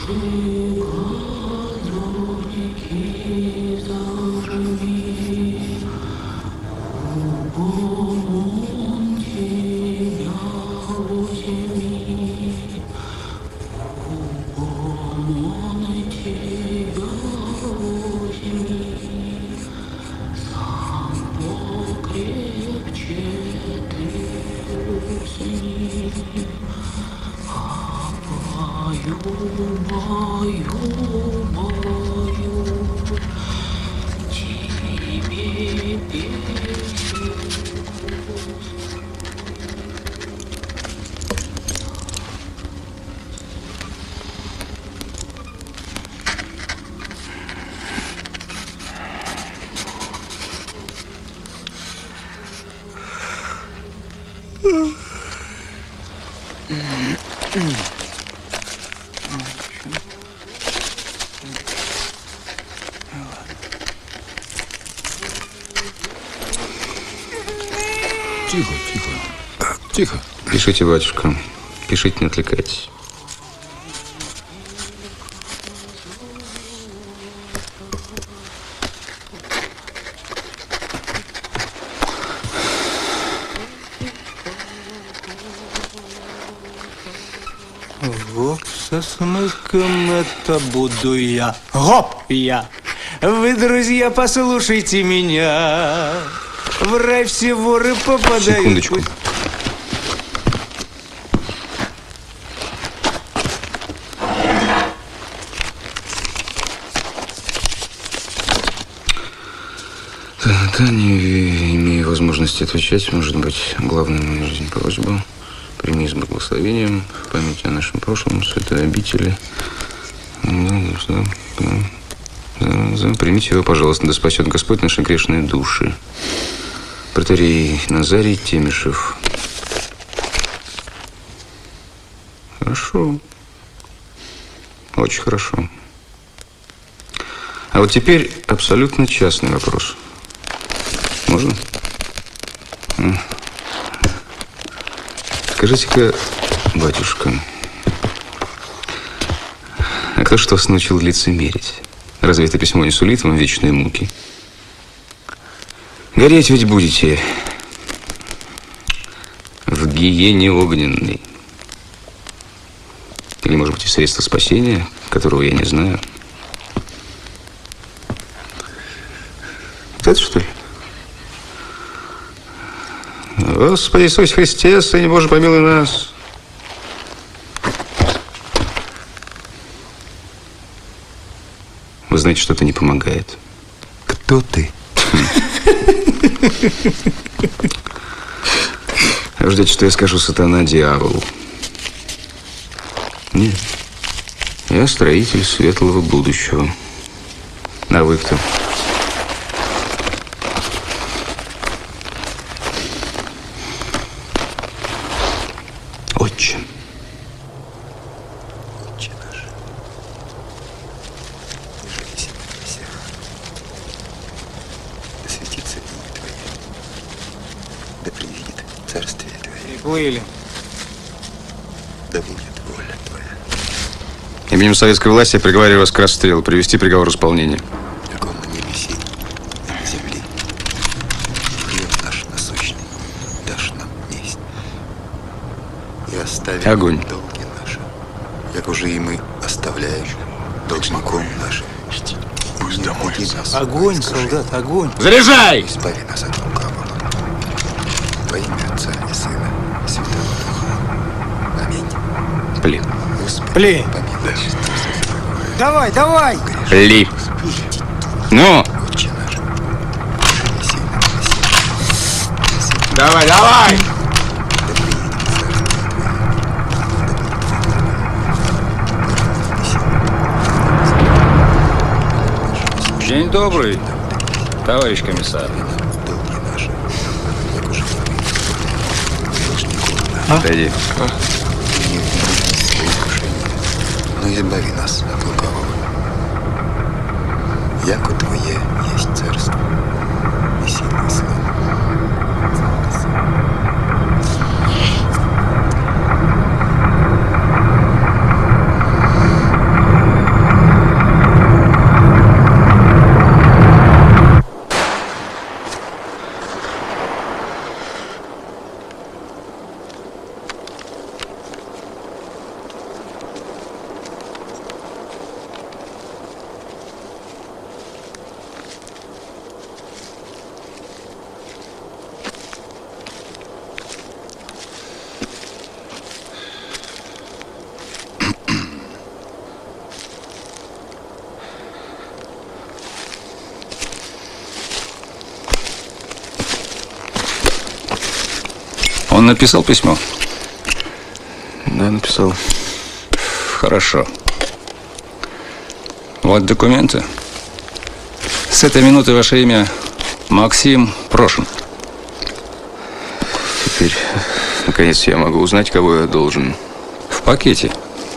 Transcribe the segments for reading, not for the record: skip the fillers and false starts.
Тихо, тихо. Тихо. Пишите, батюшка. Пишите, не отвлекайтесь. Вот со смыком это буду я. Гоп я. Вы, друзья, послушайте меня. В рай все воры попадают. Секундочку. Да, не имею возможности отвечать. Может быть, главная в моей жизни просьба. Прими с благословением в память о нашем прошлом, святой обители. Примите его, пожалуйста, да спасет Господь наши грешные души. Протоиерей Назарий Темишев. Хорошо. Очень хорошо. А вот теперь абсолютно частный вопрос. Можно? Скажите-ка, батюшка, а кто ж вас научил лицемерить? Разве это письмо не сулит вам вечные муки? Гореть ведь будете в гиене огненной. Или, может быть, и средство спасения, которого я не знаю. Вот это, что ли? Господи Иисусе Христе, Сыне Божий, помилуй нас. Вы знаете, что это не помогает. Кто ты? Вы ждете, что я скажу сатана дьяволу? Нет. Я строитель светлого будущего. А вы кто? Отче. Отче наш, ниже на небесах, да светится имя Твое, да приедет царствие Твое. Приплыли. Да будет воля Твоя. Именем советской власти приговариваю вас к расстрелу, привести приговор в исполнение. Как он на небесе и на земле. Хлеб наш насущный дашь нам есть. И оставим Огонь. долги наши, как уже и мы оставляем должником нашим. Пусть домой. Огонь, солдат, огонь. Заряжай! Избави нас от лукавого. Во имя Отца и Сына и Святого Духа. Аминь. Плен. Господи, Плен. помилуй. Давай, давай. Ли. Ну, Отче наш, еси на небесах. давай, давай! Да приедет царствие Твое. День добрый, товарищ комиссар. Долги наши, как уже Отойди. не введи нас в искушение, но избави нас от лукавого. Яко Твое есть царство и сила и слава. Он написал письмо? Да, написал. Хорошо. Вот документы. С этой минуты ваше имя Максим Прошин. Теперь, наконец, я могу узнать, кого я должен. В пакете.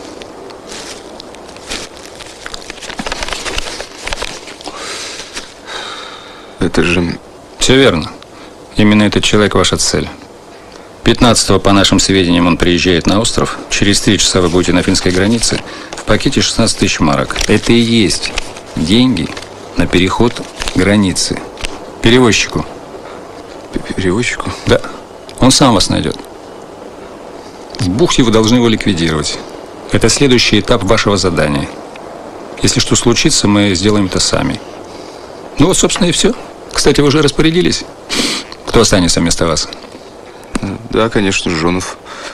Это же... Все верно. Именно этот человек ваша цель. 15-го, по нашим сведениям, он приезжает на остров. Через 3 часа вы будете на финской границе. В пакете 16 тысяч марок. Это и есть деньги на переход границы. Перевозчику. Перевозчику? Да. Он сам вас найдет. В бухте вы должны его ликвидировать. Это следующий этап вашего задания. Если что случится, мы сделаем это сами. Ну вот, собственно, и все. Кстати, вы уже распорядились? Кто останется вместо вас? Да, конечно, Жонов.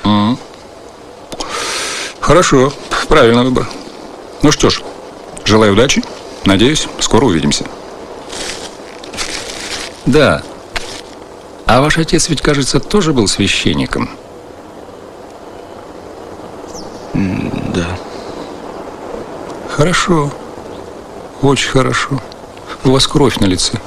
Хорошо, правильный выбор. Ну что ж, желаю удачи. Надеюсь, скоро увидимся. Да. А ваш отец ведь, кажется, тоже был священником. Да. Хорошо. Очень хорошо. У вас кровь на лице.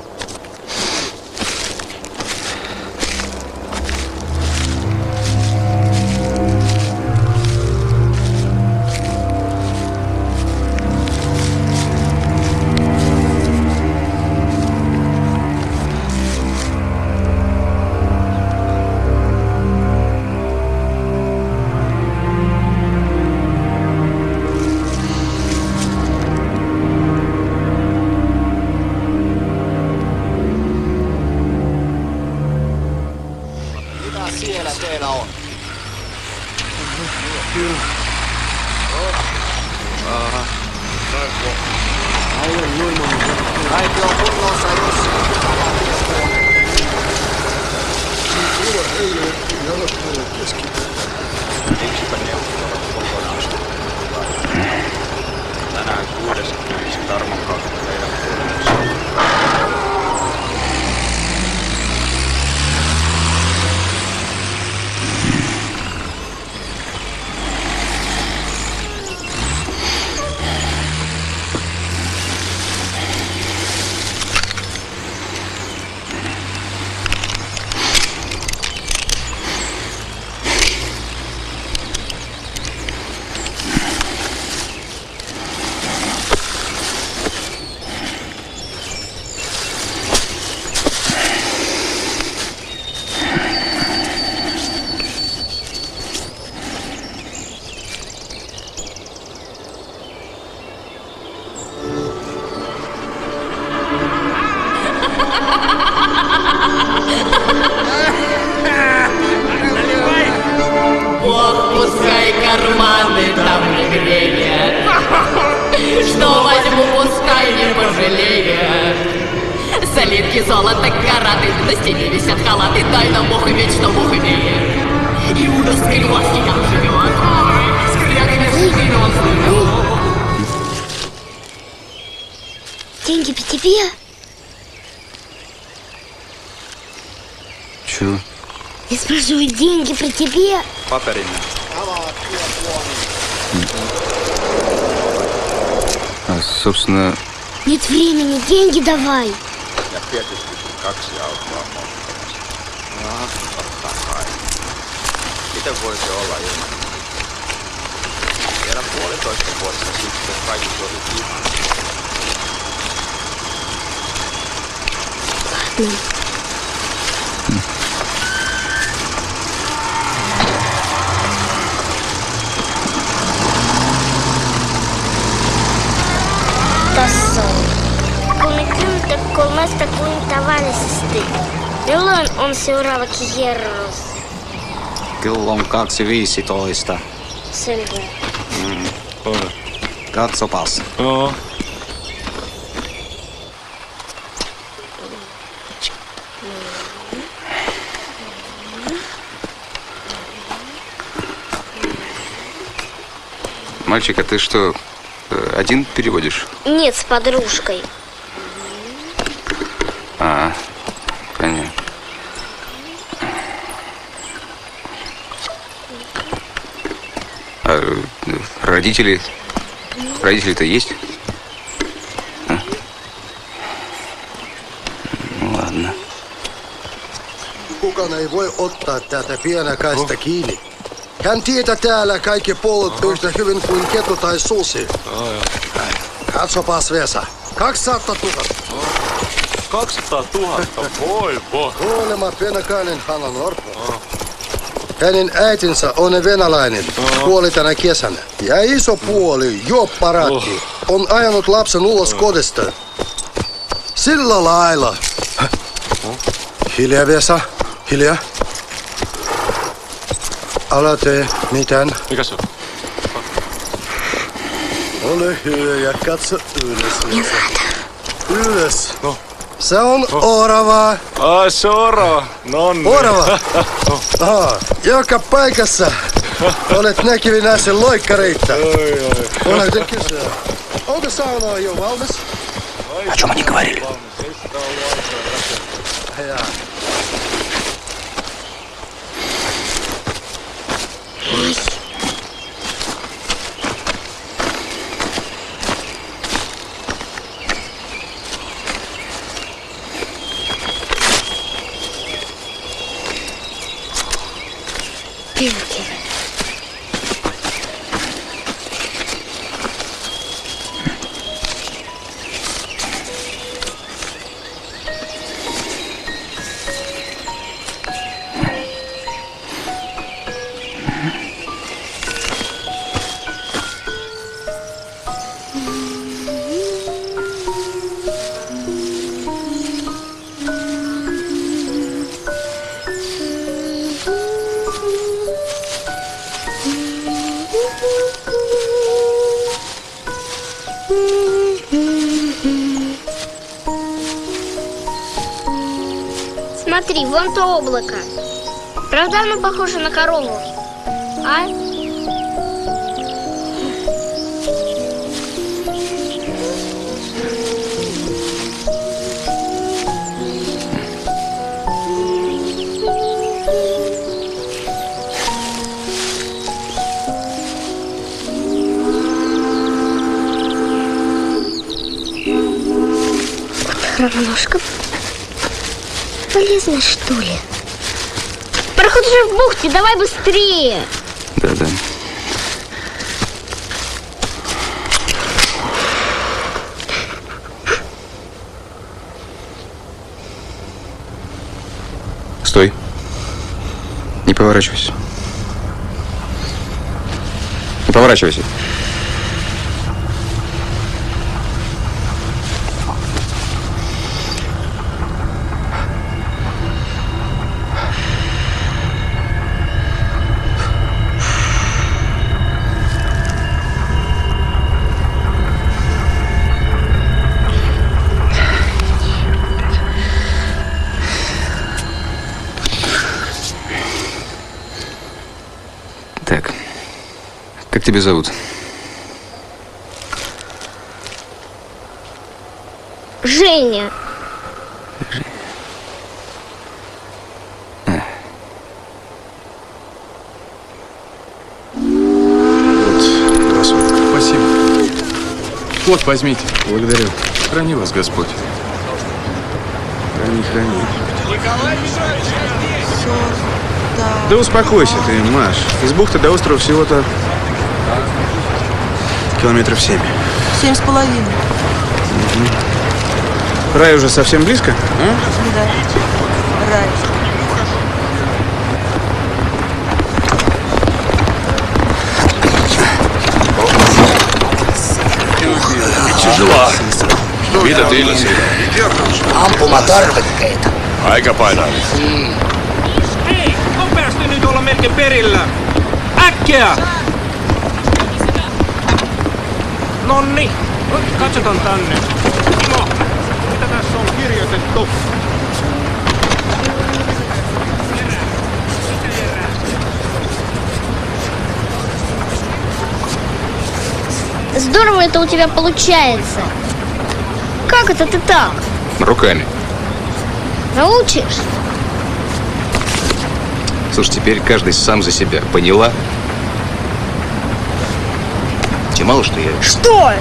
Солидки, золото, караты, на стене висят халаты, дай нам Бог иметь, что Бог имеет. Иудовской власти там живет, с кряками жизни он слывет. Деньги по тебе? Чего? Я спрашиваю, деньги про тебе? Paperina. А, собственно... Нет времени, деньги давай. Ja tietysti kun 2 autoa moottorissa. Totta kai. Miten voisi olla ilman? Vielä 1,5 vuotta sitten kaikki oli ihan. Ладно. Kolmesta kuin tavallisesti. Milloin on seuraava kierros? Kello on 2:15. Selvä. Katsopas. О, Мальчик, а ты что, один переводишь? Нет, с подружкой. А, понятно. Родители-то есть? А? Ну, ладно. Kukaan ei voi ottaa tätä pienakaista kiinni. Hän tietää täällä kaikki polut yhtä hyvin kuin kettu tai susi. Katsopas Vesa. 200 000. 200 000? Voi. Kuolema pienakainen Hanna Norppo. Hänen äitinsä on venäläinen. Kuoli tänä kesänä. Ja iso puoli, Jopparatti, on ajanut lapsen ulos kodista. Sillä lailla. Hiljaa Vesa. Hiljaa. Älä tee mitään. Mikä se on? Ole hyvä ja katso ylös. Ylös. No. Se on orava. Ai se orava. Nonni. Orava. Joka paikassa olet näkevinä sen loikkareita. Oletko kysyä? Onko sauna jo valmis? О чем они говорили? Пилки. Смотри, вон то облако. Правда оно похоже на корову? А? Хромоножка полезная, что ли? Пароход уже в бухте, давай быстрее. Да. Стой. Не поворачивайся. Не поворачивайся. Так, как тебя зовут? Женя. Спасибо. Вот, возьмите. Благодарю. Храни вас Господь. Храни. Да успокойся ты, Маш. Из бухты до острова всего-то километров 7. 7,5. Рай уже совсем близко? А? Да. Рай. Tila. Mitä tilasi? Ampumatarvikkeita. Aika painavaa. Hei, nopeasti nyt olla melkein perillä. Äkkiä! Nonni, katsotaan tänne. Timo, mitä tässä on kirjoitettu? Здорово это у тебя получается. Как это ты так? Руками. Научишь? Слушай, теперь каждый сам за себя. Поняла? мало что я... Что?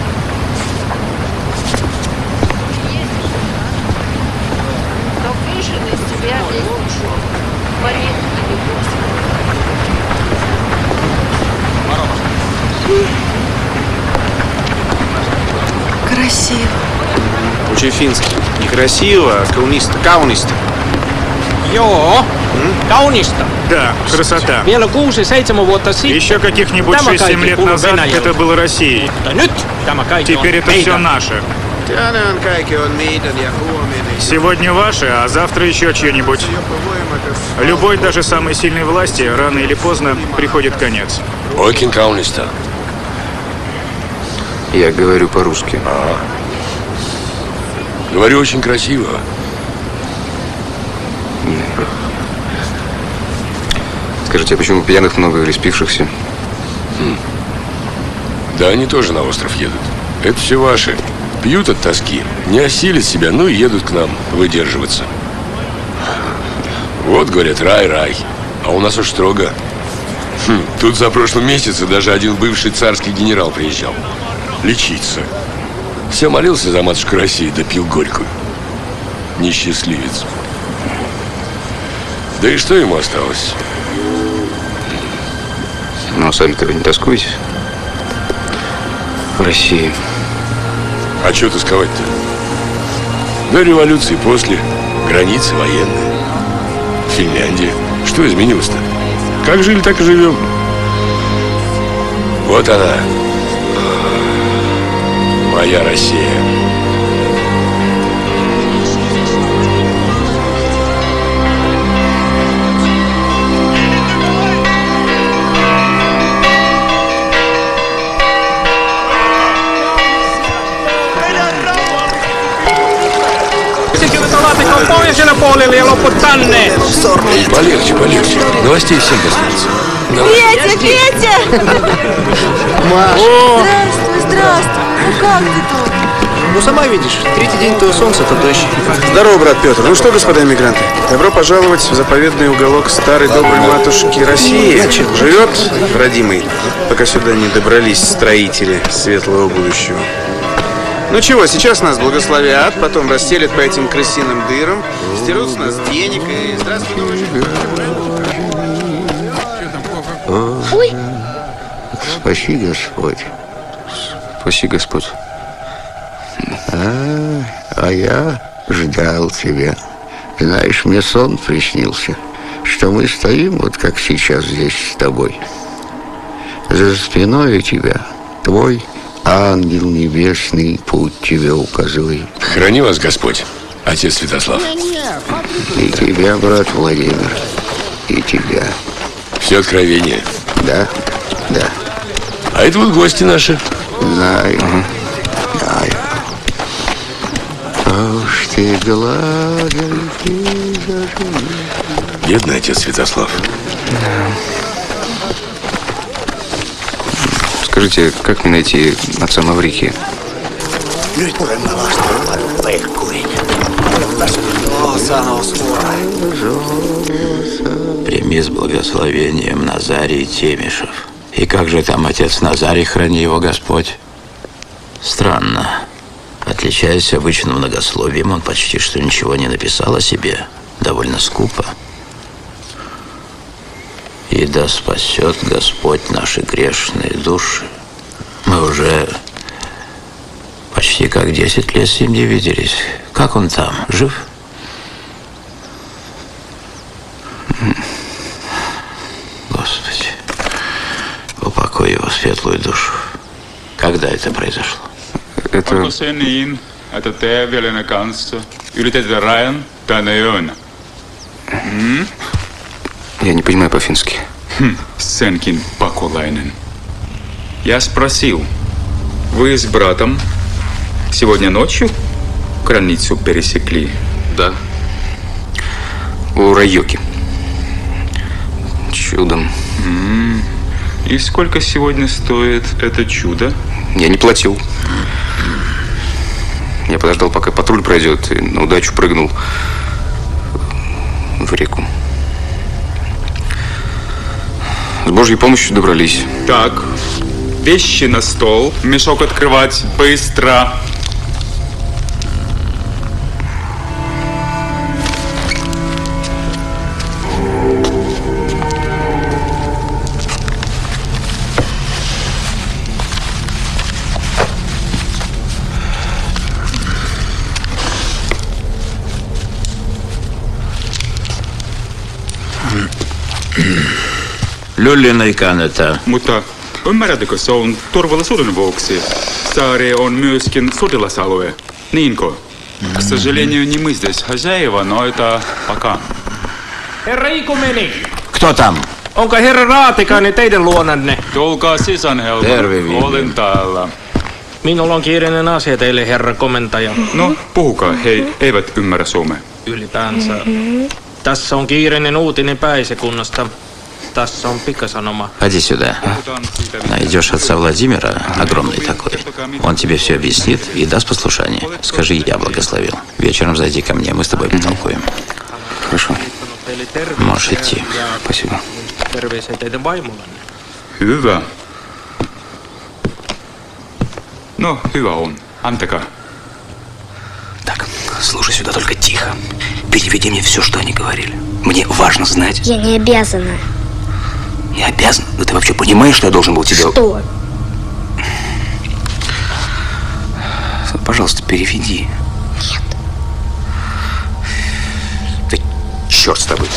Красиво. Очень финский. Не красиво, а каунисто. Каунисто. Joo, kaunista. Да, красота. Vielä 6-7 vuotta sitten. Еще каких-нибудь tämä 6-7 kaikki лет kuului назад Venäjälle. это было Россией. Mutta nyt tämä kaikki Теперь on это все meidän. наше. Сегодня ваше, а завтра еще чье-нибудь. Любой, даже самой сильной власти, рано или поздно приходит конец. Очень каунисто. Я говорю по-русски. Говорю очень красиво. Скажите, а почему пьяных много или спившихся? Да, они тоже на остров едут. Это все ваши. Пьют от тоски, не осилят себя, ну и едут к нам выдерживаться. Вот, говорят, рай. А у нас уж строго. Тут за прошлый месяц даже один бывший царский генерал приезжал. Лечиться. Все молился за матушку России, да пил горькую. Несчастливец. Да и что ему осталось? Ну, сами-то вы не тоскуете? В России. А что тосковать-то? До революции, после. Границы военные. Финляндия. Что изменилось-то? Как жили, так и живем. Вот она. Моя Россия. Pohjoiselle puolelle ja loppu tänne. Полегче. Новостей всем достанется. Петя! Здравствуй. Ну как ты тут? Ну, сама видишь, третий день то солнце, то дождь. Здорово, брат Петр. Ну что, господа эмигранты, добро пожаловать в заповедный уголок старой доброй матушки России. Живет родимый, пока сюда не добрались строители светлого будущего. Ну чего, сейчас нас благословят, потом расстелят по этим крысиным дырам, стерут с нас денег и здравствуй, новый жизнь. Ой! Спаси Господь. Спаси Господь. А я ждал тебя. Знаешь, мне сон приснился, что мы стоим, вот как сейчас здесь с тобой. За спиной у тебя твой ангел небесный путь тебе указывает. Храни вас Господь, отец Святослав. И тебя, брат Владимир, и тебя. Все откровение. Да. А это вот гости наши. Знаю. А уж ты гладил, Бедный отец Святослав. Скажите, как мне найти отца Маврикия? Прими с благословением Назарий Темишев. И как же там отец Назарий, храни его Господь? Странно. Отличаясь обычным многословием, он почти что ничего не написал о себе. Довольно скупо. И да спасет Господь наши грешные души. Мы уже почти как 10 лет с ним не виделись. Как он там? Жив? Господи, упокой его светлую душу. Когда это произошло? Onko se niin, että te veljen kanssa yritätte rajan tänä yönä? Я не понимаю по-фински. Senkin pakolainen. Я спросил, вы с братом сегодня ночью границу пересекли? Да. У Райоки. Чудом. И сколько сегодня стоит это чудо? Я не платил. Я подождал, пока патруль пройдет, и на удачу прыгнул в реку. С Божьей помощью добрались. Так, Вещи на стол, мешок открывать, быстро. Lyllinen kannattaa. Mutta ymmärrätkö, se on turvallisuuden vuoksi. Saari on myöskin sotilasalue. Niinko? К сожалению, не мы здесь хозяева, но это пока. Herra Ikumeni! Кто там? Onko herra Raatikainen teidän luonanne? Tulkaa sisään, Helma. Terve, Viini. Olen täällä. Minulla on kiireinen asia teille, herra komentaja. No, puhukaa. He eivät ymmärrä suomea. Ylipäänsä. Tässä on kiireinen uutinen Päisekunnasta. Tässä on пикаsanoma. Ходи сюда. Найдешь отца Владимира, огромный такой. Он тебе все объяснит и даст послушание. Скажи, я благословил. Вечером зайди ко мне, мы с тобой потолкуем. Хорошо. Можешь идти. Спасибо. Terveisiä teidän vaimollanne. Hyvä. No, hyvä on. Antakaa. Так, слушай сюда только тихо. Переведи мне все, что они говорили. Мне важно знать. Я не обязана. Не обязан? Но ты вообще понимаешь, что я должен был тебе... Что? Пожалуйста, переведи. Нет. Да черт с тобой.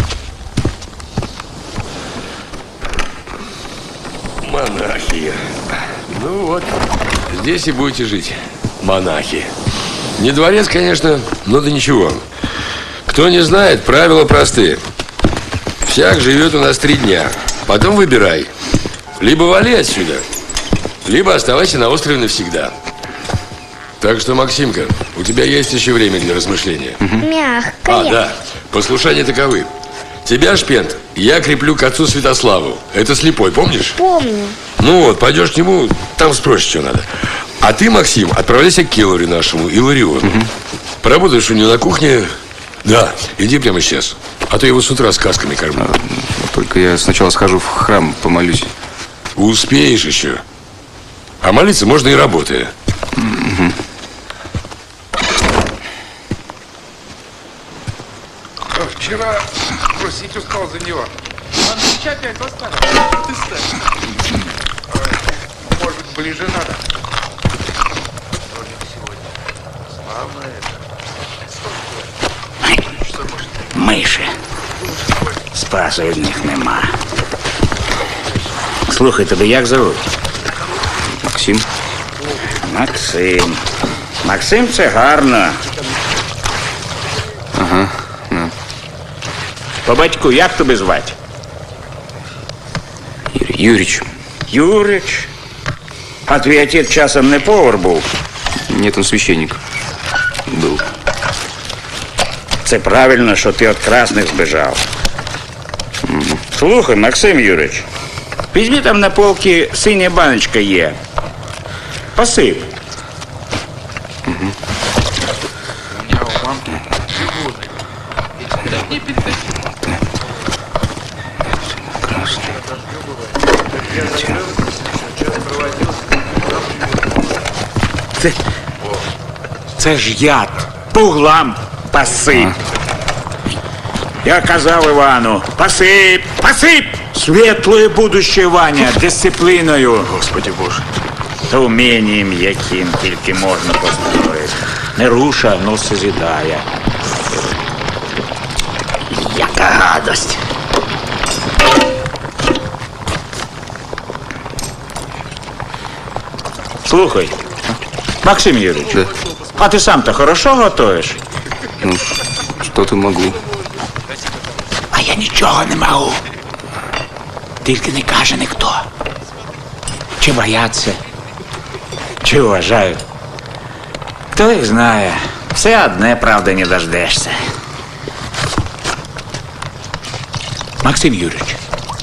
Монахи. Ну вот, здесь и будете жить. Монахи. Не дворец, конечно, но да ничего. Кто не знает, правила простые. Всяк живет у нас 3 дня. Потом выбирай. Либо вали отсюда, либо оставайся на острове навсегда. Так что, Максимка, у тебя есть еще время для размышления. Мягкая. Да. Послушания таковы. Тебя, Шпент, я креплю к отцу Святославу. Это слепой, помнишь? Помню. Ну вот, пойдешь к нему, там спросишь, что надо. А ты, Максим, отправляйся к Келлорю нашему, Илариону. Поработаешь у него на кухне. Да, иди прямо сейчас. А то его с утра сказками кормлю. Только я сначала схожу в храм, помолюсь. Успеешь еще. А молиться можно и работая. Вчера просить устал за него. Он сейчас опять поставил. Ты ставишь. Может, ближе надо. Миші. Спасу від них нема. Слухай, тебе як зовуть? Максим. Максим. Максим, це гарно. Ага, да. По батьку, як тебе звати? Юрич. Юрич? А твій отець часом не повар був? Нет, он священник был. Це правильно, що ти від красних збіжав. Слухай, Максим Юрич, візьми там на полці синя баночка є. Посип. Це ж яд. По углам посип. Я казав Івану, посип, посип! Світлое будуще, Ваня, дисципліною. Господи Боже. Та умінням, яким тільки можна построїти. Не руша, но созидає. Яка гадость. Слухай, Максим Юрьевич, да. А ты сам-то хорошо готовишь? Ну, что-то могу. А я нічого не можу. Тільки не каже ніхто. Чи бояться, чи вважають. Хто їх знає. Все одне, правда, не дождешся. Максим Юрьевич,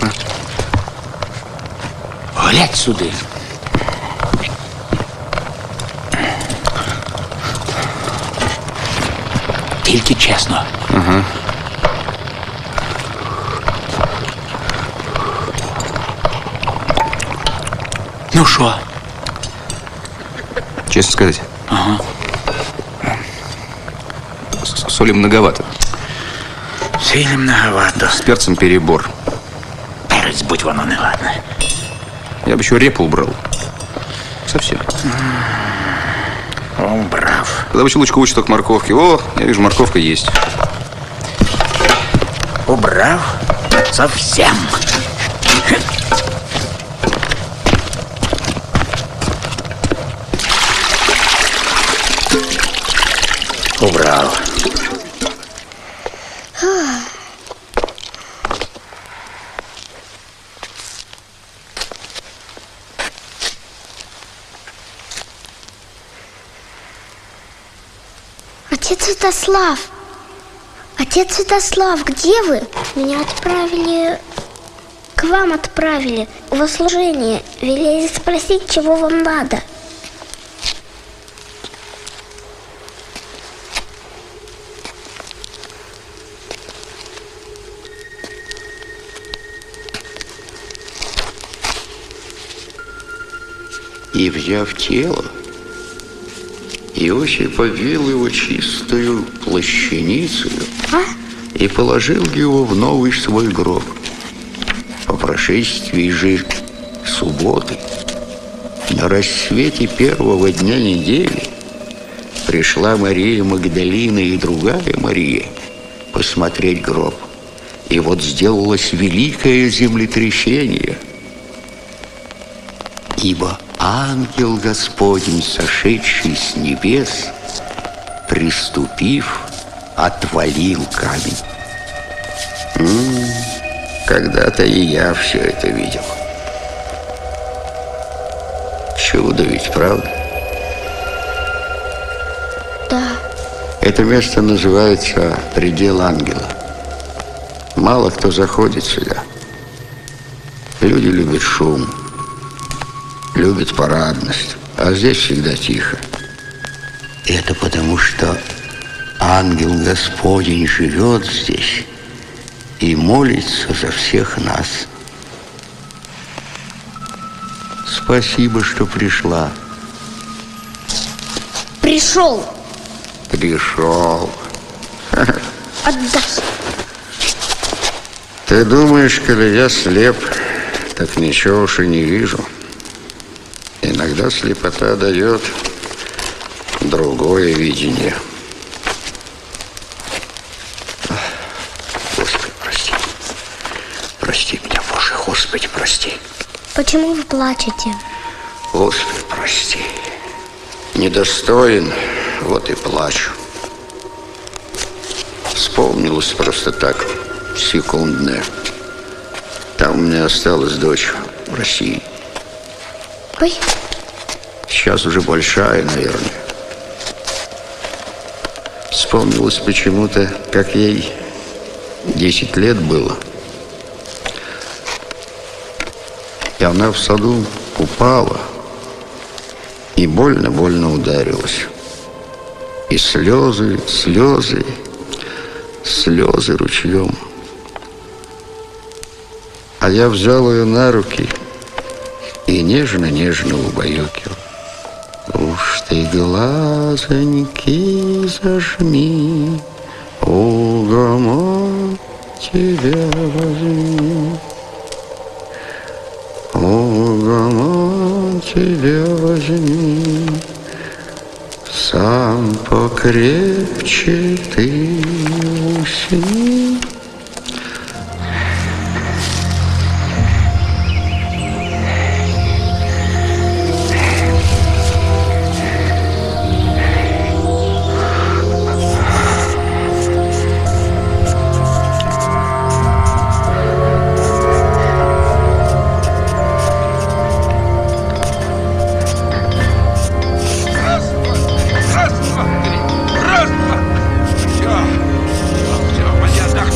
глядь сюди. Тільки чесно. Ага. Ну что? Честно сказать? Ага. Соли многовато. Сильно многовато. С перцем перебор. Перец, будь воно не ладно. Я бы еще репу убрал. Совсем. Убрав. Когда бы лучка учит только морковки. О, я вижу, морковка есть. Убрав совсем. Убрал. Отец Святослав! Отец Святослав, где вы? Меня отправили... К вам отправили во служение. Велели спросить, чего вам надо. И, взяв тело, Иосиф обвил его чистую плащаницею и положил его в новый свой гроб. По прошествии же субботы, на рассвете первого дня недели, пришла Мария Магдалина и другая Мария посмотреть гроб. И вот сделалось великое землетрясение, ибо ангел Господень, сошедший с небес, приступив, отвалил камень. Когда-то и я все это видел. Чудо ведь, правда? Да. Это место называется «Предел ангела». Мало кто заходит сюда. Люди любят шум, любят парадность, а здесь всегда тихо. Это потому, что ангел Господень живет здесь и молится за всех нас. Спасибо, что пришла. Пришел. Пришел. Отдай. Ты думаешь, коли я слеп, так ничего уж и не вижу. Иногда слепота дает другое видение. Господи, прости. Прости меня, Боже, Господи, прости. Почему вы плачете? Господи, прости. Недостоин, вот и плачу. Вспомнилось просто так, секундное. Там у меня осталась дочь в России. Ой. Сейчас уже большая, наверное. Вспомнилось почему-то, как ей 10 лет было. И она в саду упала и больно-больно ударилась. И слезы, слезы, слезы ручьем. А я взял ее на руки и нежно-нежно убаюкивал. Уж ты глазоньки зажми, угомон тебя возьми. Угомон тебя возьми, сам покрепче ты усни. Все, моя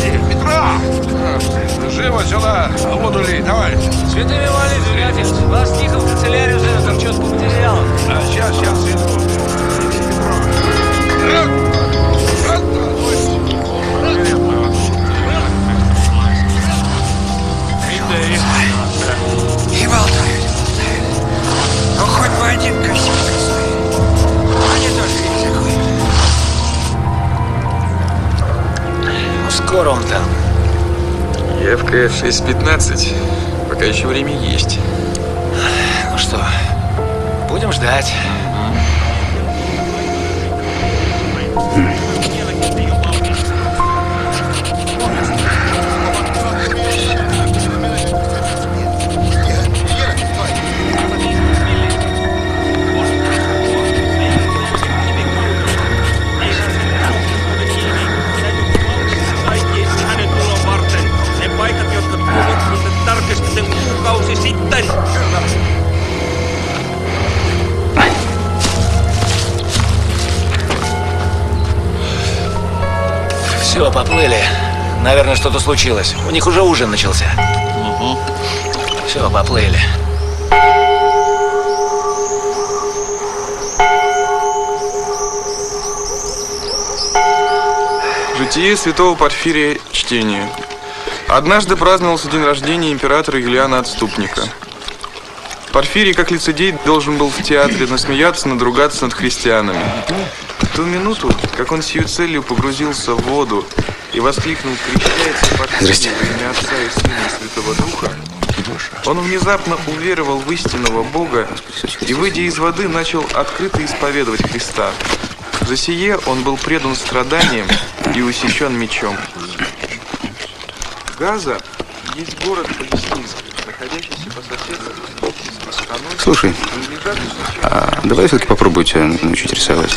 Ром там? Явка 6:15. Пока еще время есть. Ну что, будем ждать. Все, поплыли. Наверное, что-то случилось. У них уже ужин начался. Все, поплыли. Житие святого Порфирия, чтение. Однажды праздновался день рождения императора Юлиана Отступника. Порфирий, как лицедей, должен был в театре насмеяться, надругаться над христианами. В ту минуту, как он сию целью погрузился в воду и воскликнул: «Крещается Порфирий во имя Отца и Сына и Святого Духа», он внезапно уверовал в истинного Бога и, выйдя из воды, начал открыто исповедовать Христа. За сие он был предан страданиям и усечен мечом. Газа есть город палестинский, находящийся по соседству с страной. Слушай, а давай все-таки попробую тебя научить рисовать.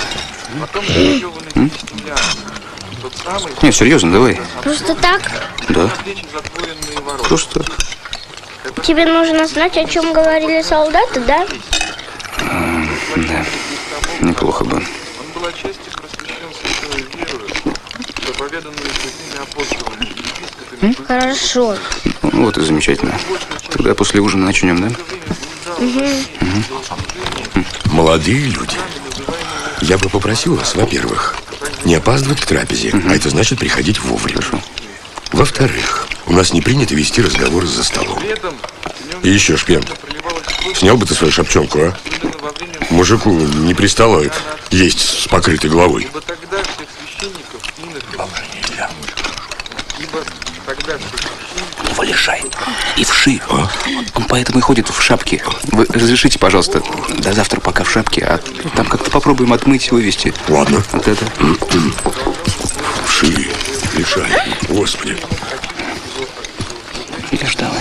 Нет, серьезно, давай. Просто так? Да. Просто так. Тебе нужно знать, о чем говорили солдаты, да? Да. Неплохо бы. Хорошо. Вот и замечательно. Тогда после ужина начнем, да? Молодые люди, я бы попросил вас, во-первых, не опаздывать к трапезе, а это значит приходить вовремя. Во-вторых, у нас не принято вести разговоры за столом. И еще, Шпен, снял бы ты свою шапчонку, а? Мужику не пристало есть с покрытой головой. Его лишает. И вши. Он поэтому и ходит в шапке. Вы разрешите, пожалуйста, до завтра пока в шапке, а там как-то попробуем отмыть и вывести. Ладно. Вот это. Вши. Лишай. Господи. Идешь, давай.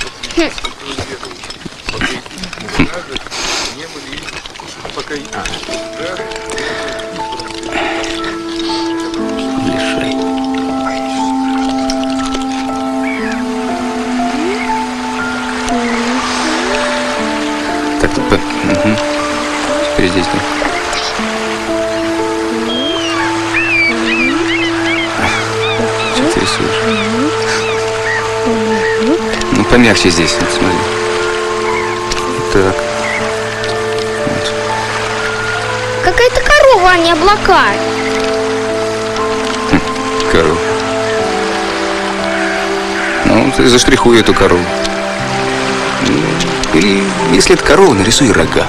Лишай. Так, тут. Теперь здесь, да? Что ты рисуешь? Ну, помягче здесь, вот, смотри. Так. Вот. Какая-то корова, а не облака. Корова. Ну, ты заштрихуй эту корову. Или, если это корова, нарисуй рога.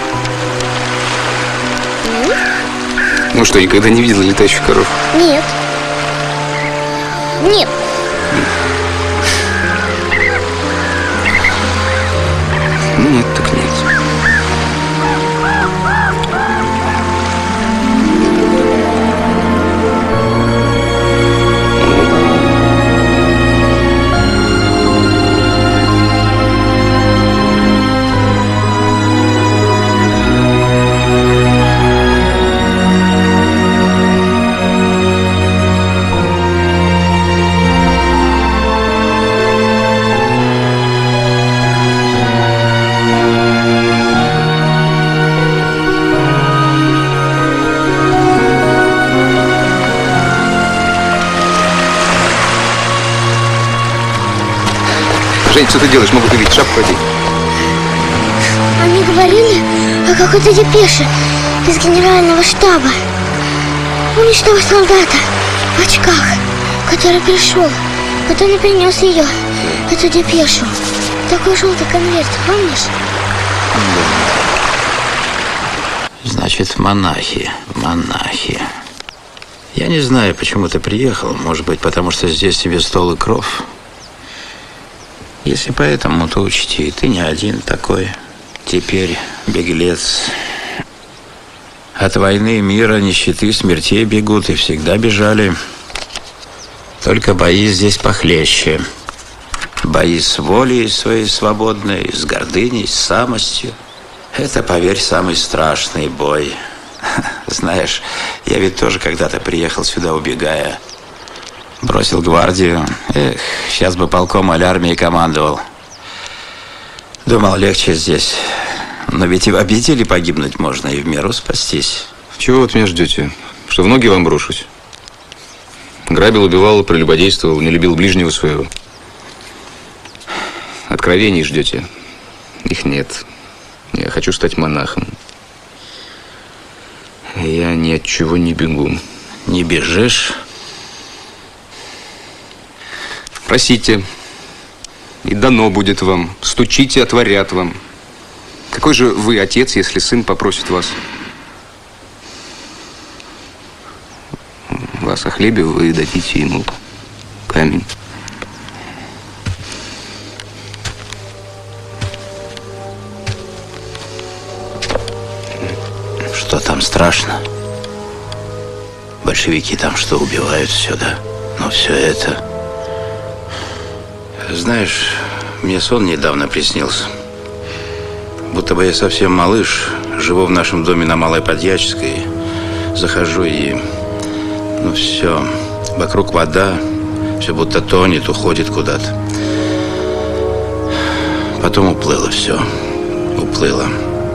Ну что, никогда не видел летающих коров? Нет. Нет. Ну нет, так нет. Жень, что ты делаешь? Могут увидеть. Шапку одень. Они говорили о какой-то депеше из генерального штаба. Помнишь того солдата в очках, который пришел? Потом и принес ее, эту депешу. Такой желтый конверт, помнишь? Значит, монахи. Я не знаю, почему ты приехал. Может быть, потому что здесь тебе стол и кров. Если поэтому, то учти, ты не один такой. Теперь беглец. От войны, мира, нищеты, смертей бегут и всегда бежали. Только бои здесь похлеще. Бои с волей своей свободной, с гордыней, с самостью. Это, поверь, самый страшный бой. Знаешь, я ведь тоже когда-то приехал сюда, убегая. Бросил гвардию. Эх, сейчас бы полком или армией командовал. Думал, легче здесь. Но ведь и в обители погибнуть можно, и в миру спастись. Чего вы от меня ждете? Что в ноги вам брошусь? Грабил, убивал, прелюбодействовал, не любил ближнего своего. Откровений ждете? Их нет. Я хочу стать монахом. Я ни от чего не бегу. Не бежишь? Просите, и дано будет вам. Стучите, отворят вам. Какой же вы отец, если сын попросит вас? Вас о хлебе, вы дадите ему камень. Что там страшно? Большевики там что, убивают все, да? Но все это... Знаешь, мне сон недавно приснился. Будто бы я совсем малыш, живу в нашем доме на Малой Подьяческой. Захожу и... Ну все, вокруг вода, все будто тонет, уходит куда-то. Потом уплыло все, уплыло.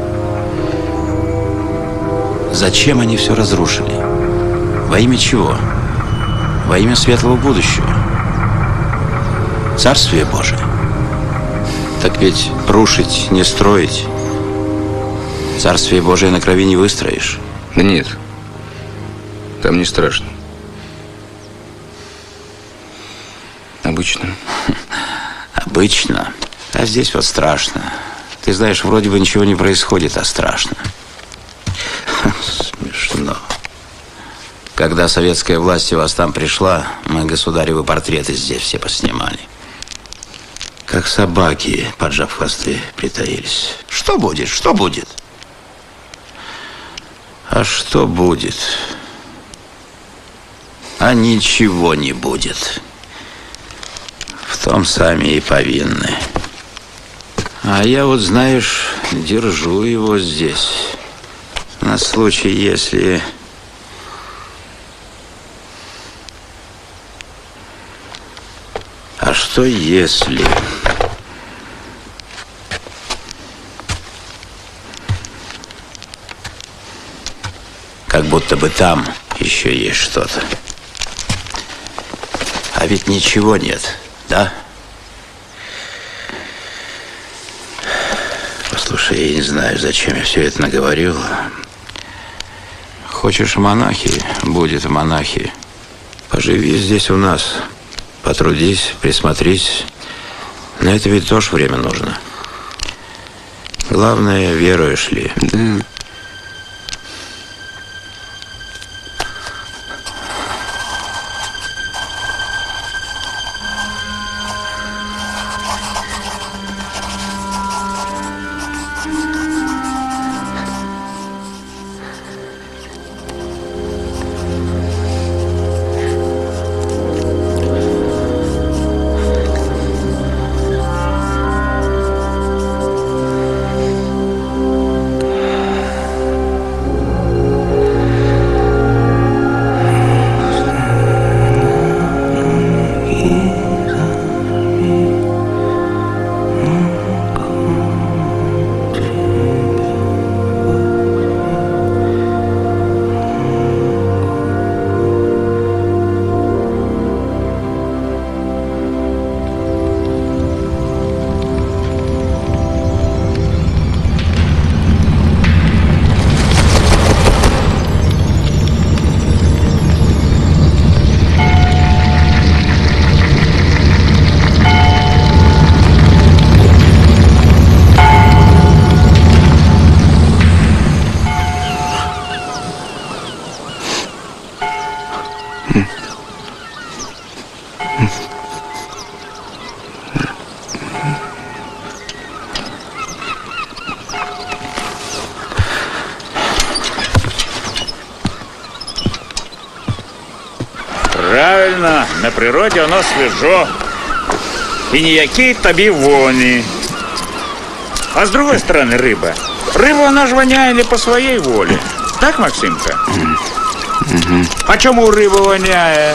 Зачем они все разрушили? Во имя чего? Во имя светлого будущего. Царствие Божие. Так ведь рушить, не строить. Царствие Божие на крови не выстроишь. Да нет, там не страшно. Обычно. Обычно. А здесь вот страшно. Ты знаешь, вроде бы ничего не происходит, а страшно. Смешно. Когда советская власть у вас там пришла, мы государевы портреты здесь все поснимали. Как собаки, поджав хвосты, притаились. Что будет? Что будет? А что будет? А ничего не будет. В том сами и повинны. А я вот, знаешь, держу его здесь. На случай, если... А что если... Как будто бы там еще есть что-то. А ведь ничего нет, да? Послушай, я не знаю, зачем я все это наговорил. Хочешь в монахи? Будет в монахи. Поживи здесь у нас. Потрудись, присмотрись. На это ведь тоже время нужно. Главное, веруешь ли? Да. Правильно, на природі воно свіжо. І ніякій тобі воні. А з другої сторони риба. Риба, вона ж воняє не по своїй волі. Так, Максимка? А чому риба воняє?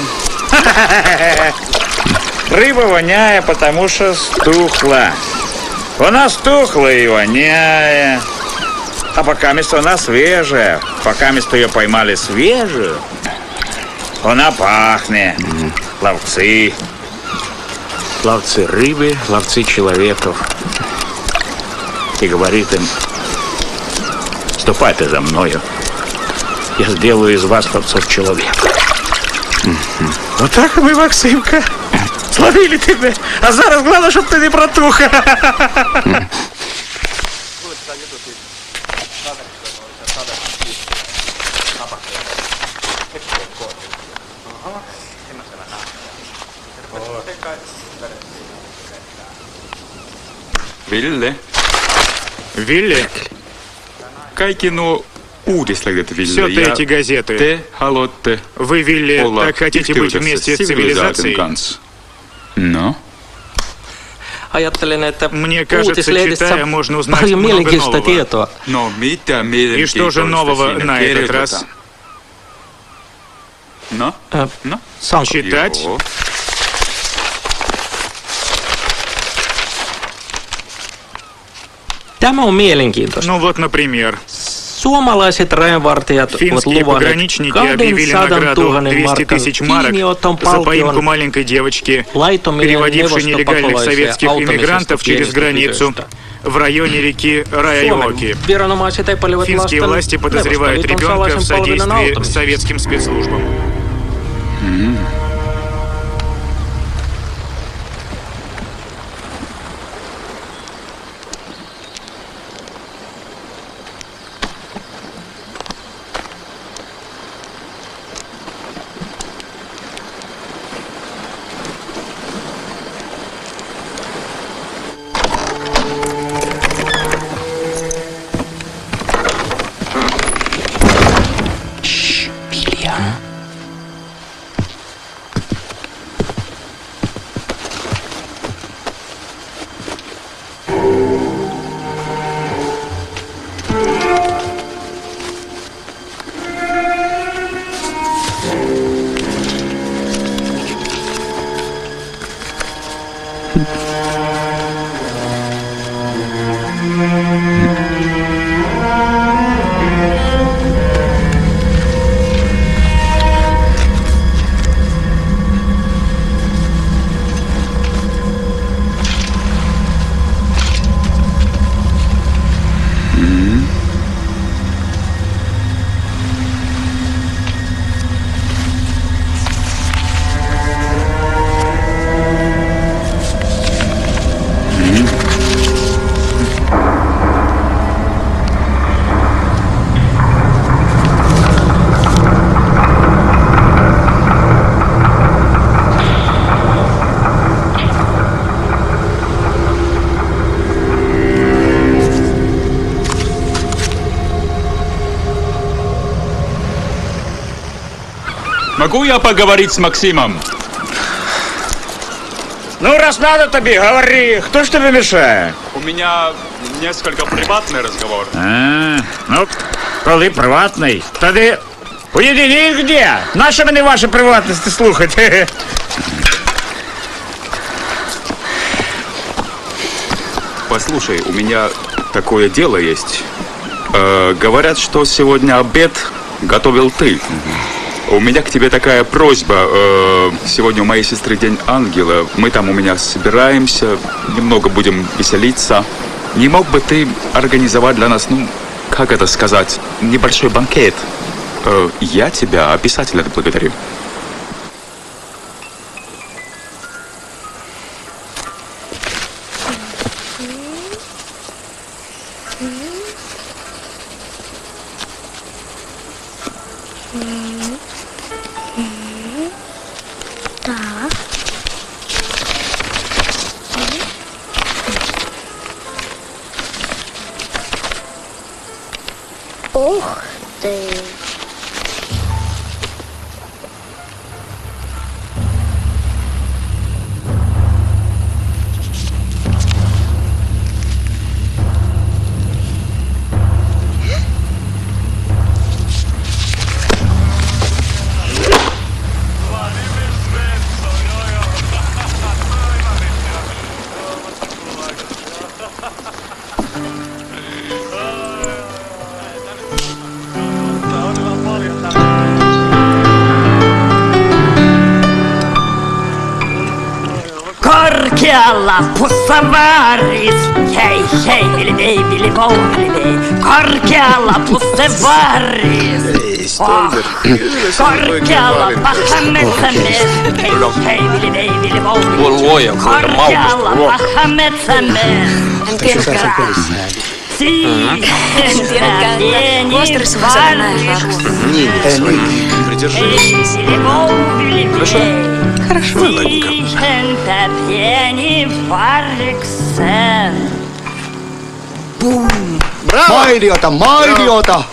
Риба воняє, потому що стухла. Вона стухла і воняє. А покамест вона свежая. Покамест ее поймали свежую, вона пахне. Ловцы. Ловцы рыбы, ловцы человеков. И говорит им: ступайте за мною. Я сделаю из вас ловцов человека. Вот так мы, Максимка, словили тебе. А зараз главное, щоб ти не протух. Ville. Ville. Kaikki nuo uudislehdet, Ville. Все эти газеты. Te haluatte Вы, Вилли, olla так хотите быть yhteydessä вместе с sivilisaation цивилизацией? kanssa. No? Ajattelen, että Мне кажется, uutislehdissä читая, можно узнать paljon много mielenkiintoista нового. tietoa. No mitä И что же mielenkiintoista нового siinä на этот раз? kirjoitetaan? No? No? Saanko? Читать? Joo. Tämä on mielenkiintoista. Ну вот, например, Suomalaiset rajanvartijat ovat финские luvanneet пограничники объявили 200 награду 000 200 markan тысяч марок kiinnioton за поимку palkion маленькой девочки, laittomien переводившей нелегальных neuvostopakolaisia советских auttamisesta иммигрантов через pienistä границу tytöistä. в районе реки Райоки. Viranomaiset epäilevät Финские lasten власти подозревают Neuvostoliiton ребенка в salaisen palvelun содействии auttamisesta. советским спецслужбам. Могу я поговорить с Максимом? Ну, раз надо тебе, говори. Кто ж тебе мешает? У меня несколько приватный разговор. Ну, коли приватний, тоді уєдиніть де. Нащо мені ваші приватності слухати? Послушай, у меня такое дело есть. Говорят, что сегодня обед готовил ты. У меня к тебе такая просьба. Сегодня у моей сестры День Ангела. Мы там у меня собираемся, немного будем веселиться. Не мог бы ты организовать для нас, ну, как это сказать, небольшой банкет? Я тебя обязательно благодарю. Дэйв. Korkealla pussa varis, hei hei vili vei vili vou vili vei. Korkealla pussa varis, korkealla paha metsämies, hei hei vili vei vili vou vili vei. Korkealla paha metsämies. En tiedäkään. Siihen tiedäkään, että luostarissa on näin varma. Vili vou vili vei. Хорошо, ладненько. Бум! Майриота, Майриота!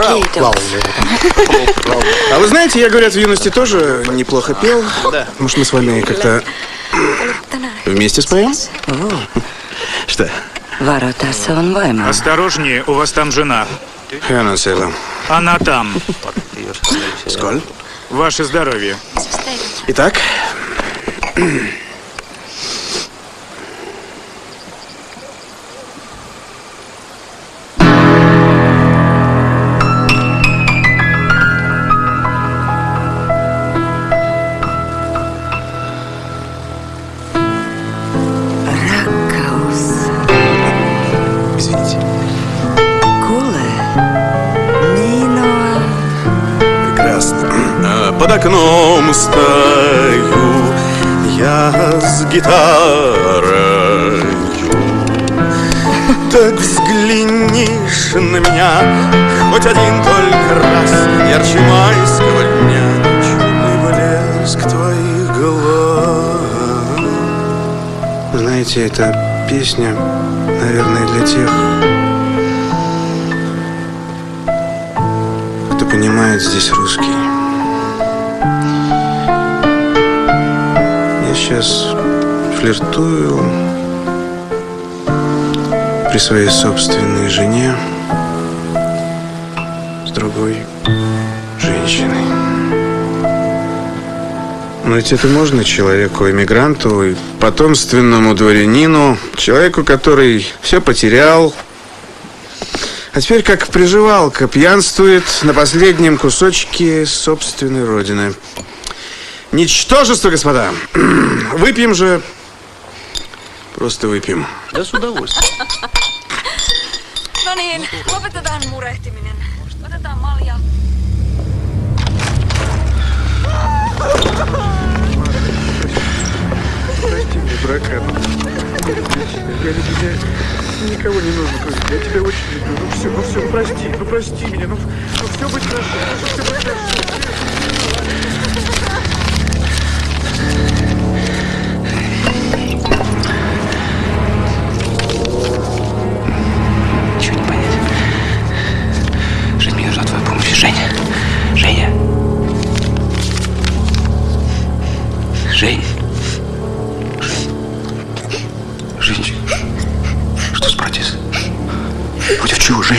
А вы знаете, я, говорят, в юности тоже неплохо пел. Да. Может, мы с вами как-то вместе споем? Что? Осторожнее, у вас там жена. Она там. Сколь? Ваше здоровье. Итак. Извините. Прекрасно. Под окном стою я с гитарой. Так взглянешь на меня хоть один только раз, ярче майского дня, чудный блеск твоих глаз. Знаете, эта песня, наверное, для тех, кто понимает здесь русский. Я сейчас флиртую при своей собственной жене с другой женщиной. Но ведь это можно человеку, эмигранту и потомственному дворянину, человеку, который все потерял, а теперь как приживалка пьянствует на последнем кусочке собственной родины. Ничтожество, господа. Выпьем же. Просто выпьем. Да с удовольствием. No niin, lopetetaan murehtiminen. Otetaan malja. Прости меня, дурака. Я никого не нужно просить. Я тебя очень люблю. Ну все, прости меня. Ну все будет хорошо. Все будет хорошо. Ничего не понять. Жень, мне нужна твоя помощь. Женя. Женечка. Что с протезом? Против чего, Жень?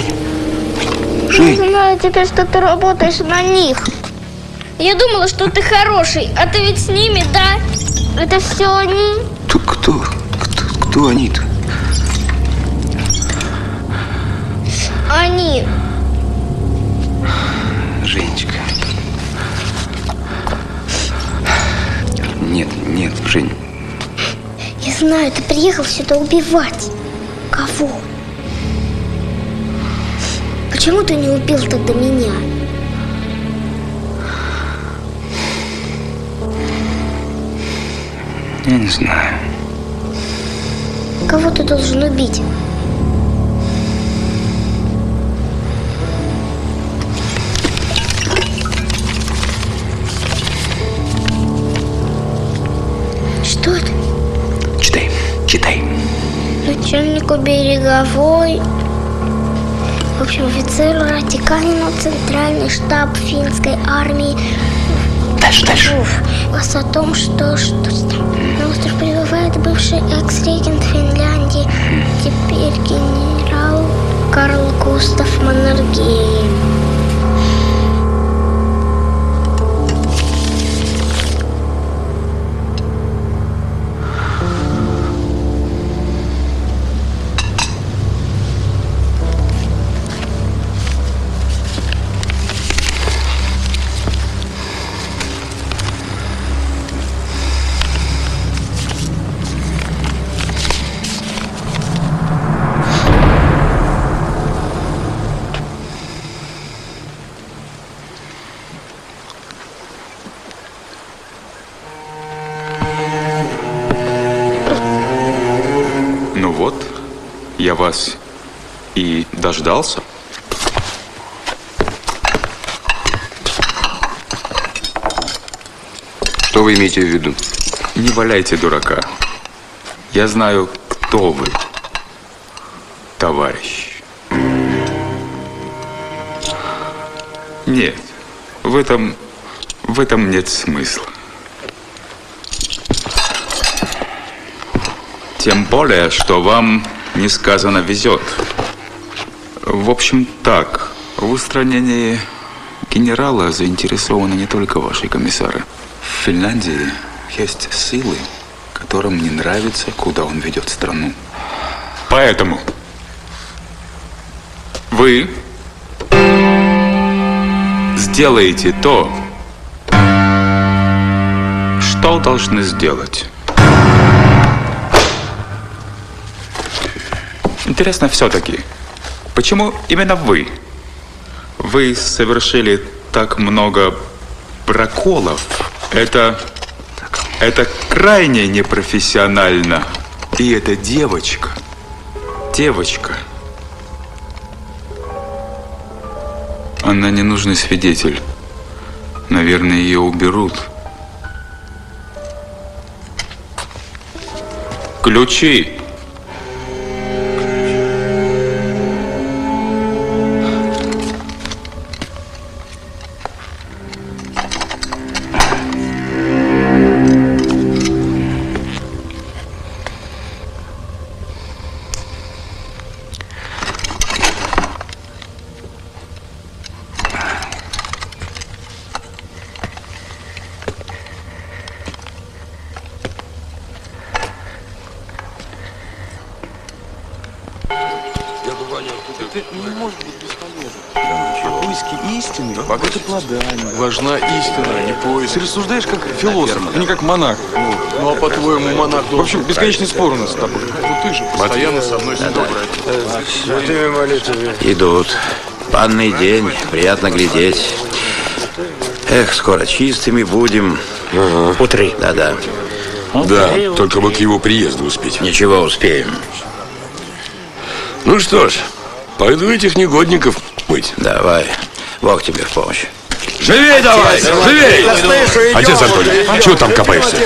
Я знаю теперь, что ты работаешь на них. Я думала, что ты хороший, а ты ведь с ними, да? Это все они? Кто они-то? Они. Женечка. Нет, Жень. Я знаю, ты приехал сюда убивать. Кого? Почему ты не убил тогда меня? Я не знаю. Кого ты должен убить? Что это? Читай. Начальнику береговой. В общем, офицеру Ратиканину центральный штаб финской армии. Дальше. Вас о том, что на остров прибывает бывший экс-регент Финляндии, теперь генерал Карл Густав Маннергейм. Я вас и дождался. Что вы имеете в виду? Не валяйте дурака. Я знаю, кто вы, товарищ. Нет, в этом нет смысла. Тем более, что вам несказанно везет. В общем, так, в устранении генерала заинтересованы не только ваши комиссары. В Финляндии есть силы, которым не нравится, куда он ведет страну. Поэтому вы сделаете то, что должны сделать. Интересно все-таки, почему именно вы? Вы совершили так много проколов. Это крайне непрофессионально. И эта девочка. Она ненужный свидетель. Наверное, ее уберут. Ключи. Важна истина, а не поиск. Ты рассуждаешь как философ, а не как монах. Ну а по-твоему, монах... В общем, бесконечный спор у нас с тобой. Ну ты же постоянно со мной Идут. Панный день, приятно глядеть. Эх, скоро чистыми будем. Утри. Да. Да, только бы к его приезду успеть. Ничего, успеем. Ну что ж, пойду этих негодников мыть. Давай, Бог тебе в помощь. Живей давай, живей! Отец Антоний, чего там копаешься?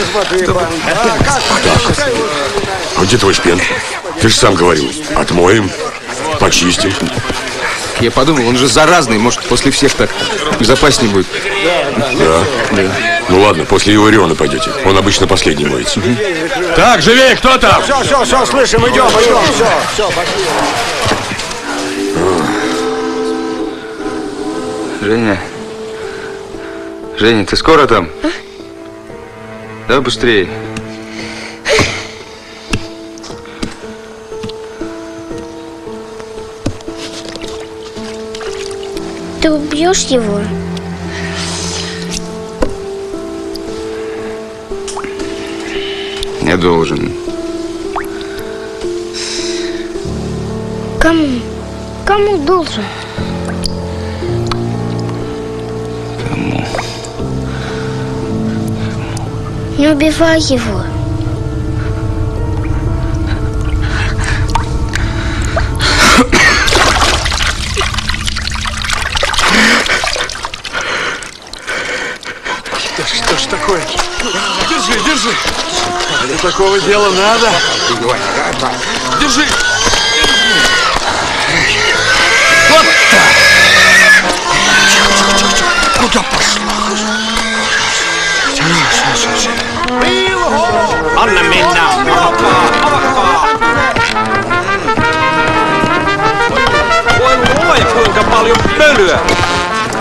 А где твой шпен? Ты же сам говорил, отмоем, почистим. Я подумал, он же заразный, может, после всех так безопаснее будет. Да. Ну ладно, после его Ириона пойдете. Он обычно последний моется. Так, живее, кто там? Все, слышим, идем, все, пошли. Женя, ты скоро там? Да, быстрее. Ты убьешь его? Я должен. Кому? Кому должен? Кому? Не убивай его. Что ж такое? Держи. Для такого дела надо. Держи. Вот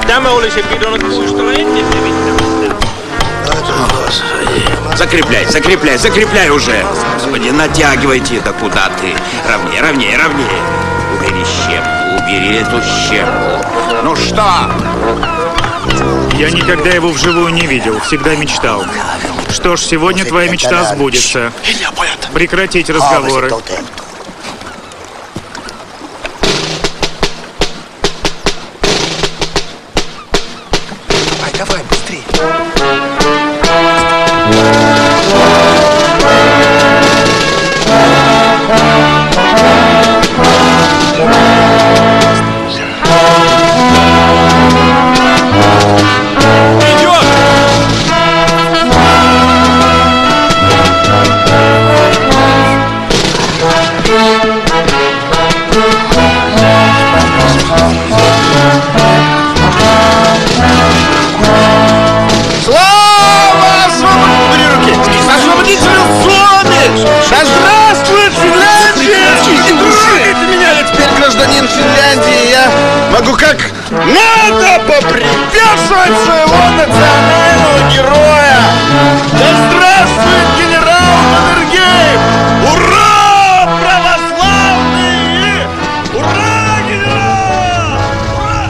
Tämä olisi pidonut puistolla ennen levittämistä. Закрепляй, закрепляй, закрепляй уже. Господи, натягивайте это куда ты. Ровнее, ровнее, ровнее. Убери щепку, убери эту щепку. Ну что? Я никогда его вживую не видел, всегда мечтал. Что ж, сегодня твоя мечта сбудется. Прекратить разговоры. Давай, быстрее. Могу как надо поприветствовать своего национального героя! Да здравствует генерал Маннергейм! Ура, православные! Ура, генерал! Ура!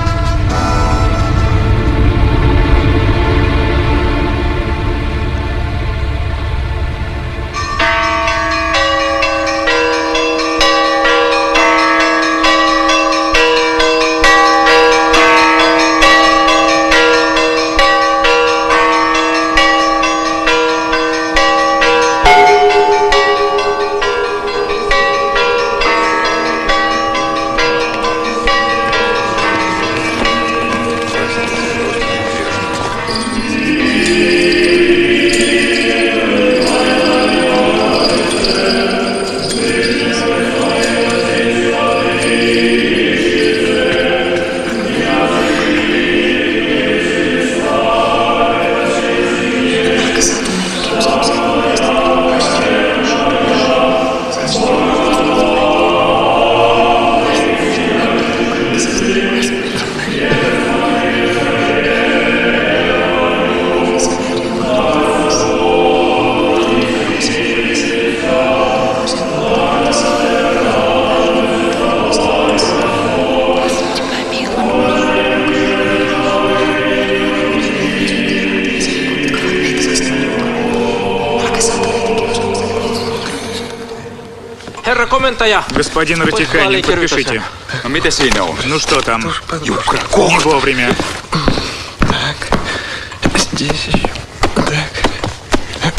Господин Ратиканин, подпишите. Ну что там? Не вовремя. Так, здесь еще. Так.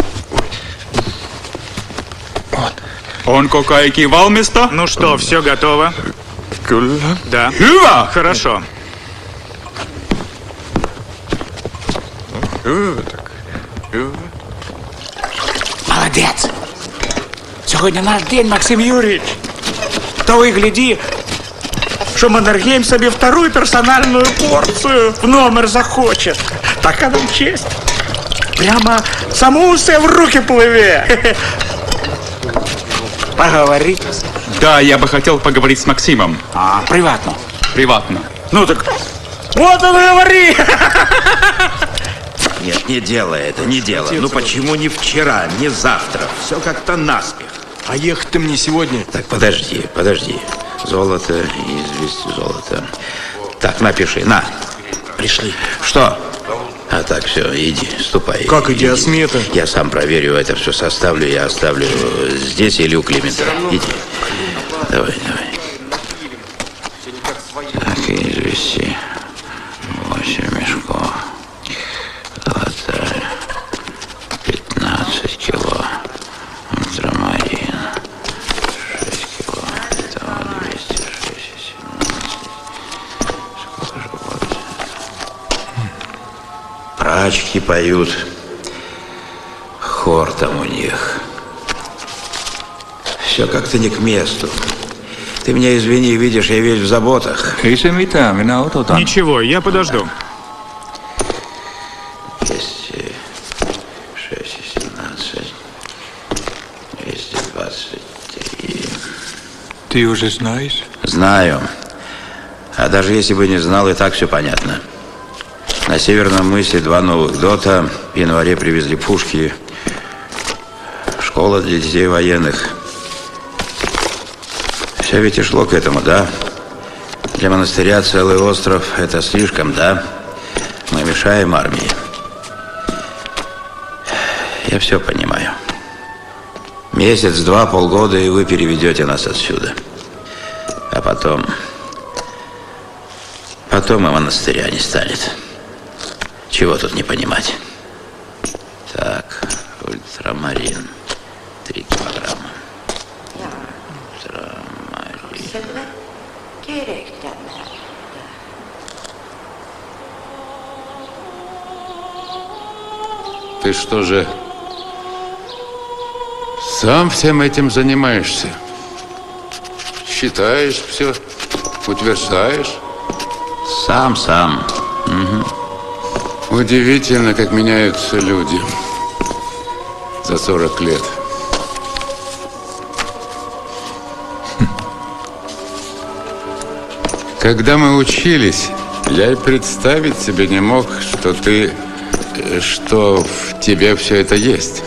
Вот. Onko kaikki valmista? Ну что, все готово? Kyllä. Да. Hyvä! Хорошо. Молодец! Сегодня наш день, Максим Юрьевич. Того и гляди, что Маннергейм себе вторую персональную порцию в номер захочет. Така нам честь. Прямо саму все в руки плыве. Поговорить? Да, я бы хотел поговорить с Максимом. Приватно? Приватно. Ну так, вот он и говори! Нет, не делай это, не делай. Ну почему не вчера, не завтра? Все как-то наспех. А ехать-то мне сегодня. Так, подожди, подожди. Золото, известь золото. Так, напиши, на. Пришли. Что? А так, все, иди, ступай. Как иди, а смета? Я сам проверю, это все составлю, я оставлю здесь или у Климента. Иди. Давай, давай. Так, извести. 8 мешков. Золотая. 15 кило. Ультрамарин. 6 кило. Итого 206, 17. Сколько же вот? Прачки поют. Хор там у них. Все как-то не к месту. Ты меня извини, видишь, я весь в заботах. Ничего, я подожду. 206, 17, 223. Ты уже знаешь? Знаю. А даже если бы не знал, и так все понятно. На Северном мысе 2 новых ДОТа. В январе привезли пушки. Школа для детей военных. Все ведь и шло к этому, да? Для монастыря целый остров – это слишком, да? Мы мешаем армии. Я все понимаю. Месяц, 2, полгода, и вы переведете нас отсюда. А потом и монастыря не станет. Чего тут не понимать? Так, ультрамарин. 3 килограмма. Ты что же, сам всем этим занимаешься? Считаешь все, утверждаешь? Сам. Угу. Удивительно, как меняются люди за 40 лет. Когда мы учились, я и представить себе не мог, что в тебе все это есть.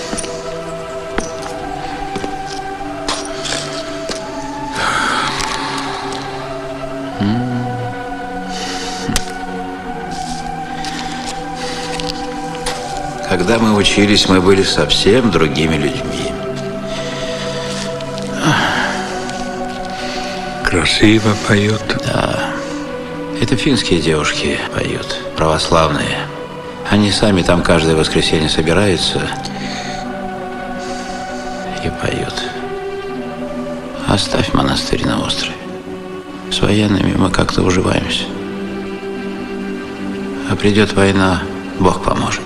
Когда мы учились, мы были совсем другими людьми. Красиво поют. Да. Это финские девушки поют, православные. Они сами там каждое воскресенье собираются и поют. Оставь монастырь на острове. С военными мы как-то уживаемся. А придет война, Бог поможет.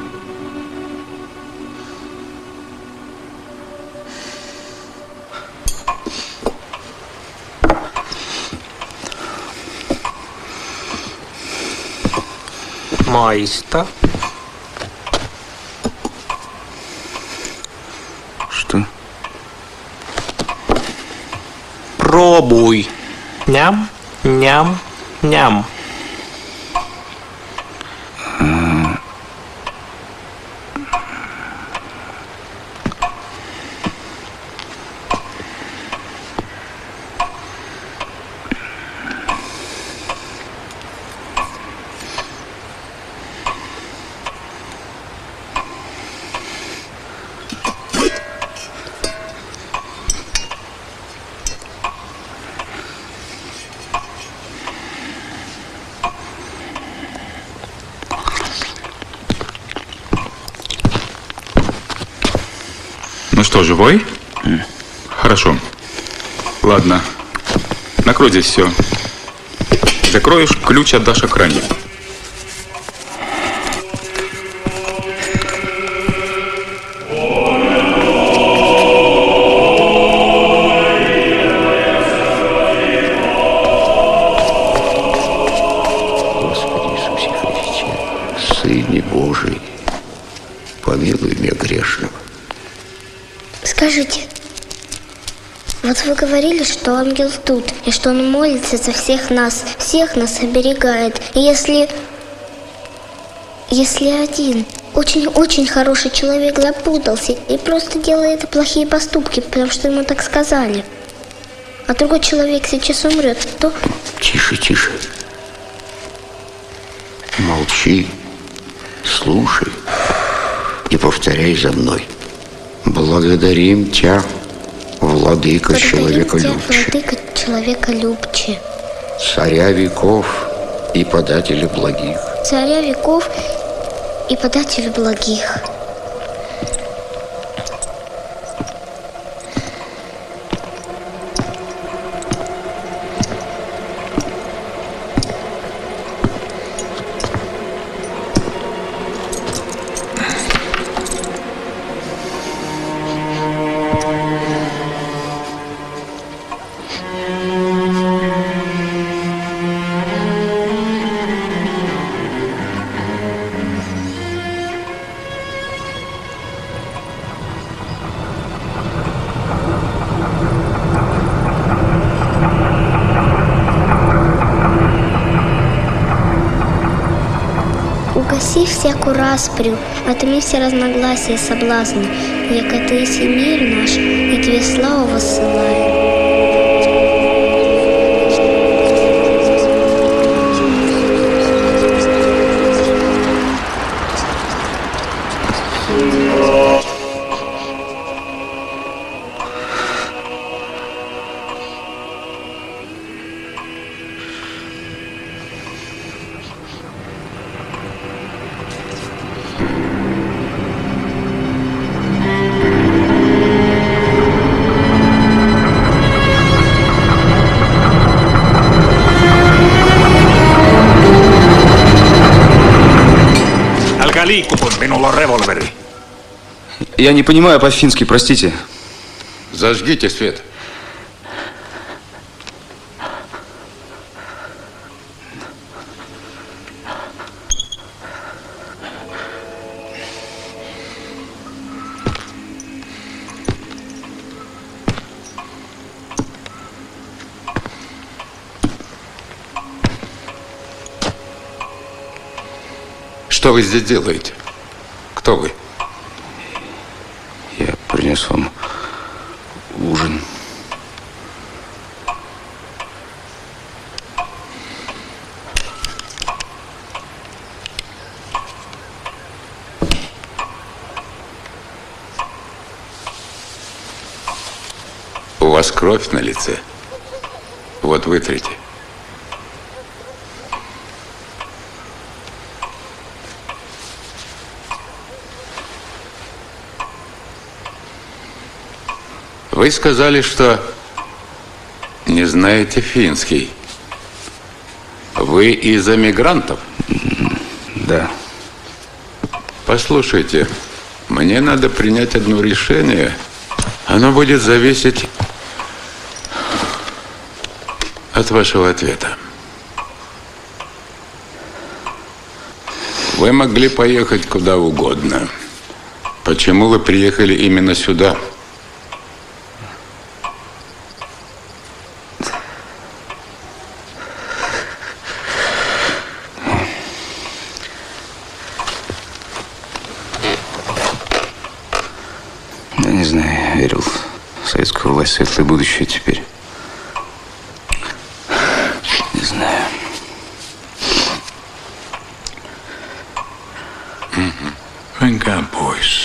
Маиста. Что? Пробуй. Ням, ням, ням. Ну что, живой? Хорошо. Ладно. Накрой здесь все. Закроешь, ключ отдашь охране. Господи Иисусе Христе, Сыне Божий, помилуй меня грешного. Скажите, вот вы говорили, что ангел тут, и что он молится за всех нас оберегает. И если один очень хороший человек запутался и просто делает плохие поступки, потому что ему так сказали, а другой человек сейчас умрет, то... Тише. Молчи, слушай и повторяй за мной. Благодарим Тебя, Владыка человеколюбче, Царя веков и подателя благих. Царя веков и подателя благих. Угаси всякую распрю, отми все разногласия и соблазны, яко ты еси мир наш, и тебе славу воссылаем. Minulla on revolveri. Я не понимаю по-фински, простите. Зажгите свет. Что вы здесь делаете? Кто вы? Я принес вам ужин. У вас кровь на лице. Вот вытрите. Вы сказали, что не знаете финский. Вы из эмигрантов? Да. Послушайте, мне надо принять одно решение. Оно будет зависеть от вашего ответа. Вы могли поехать куда угодно. Почему вы приехали именно сюда? Не знаю, верил в советскую власть, светлое будущее теперь. Не знаю. Menkää pois.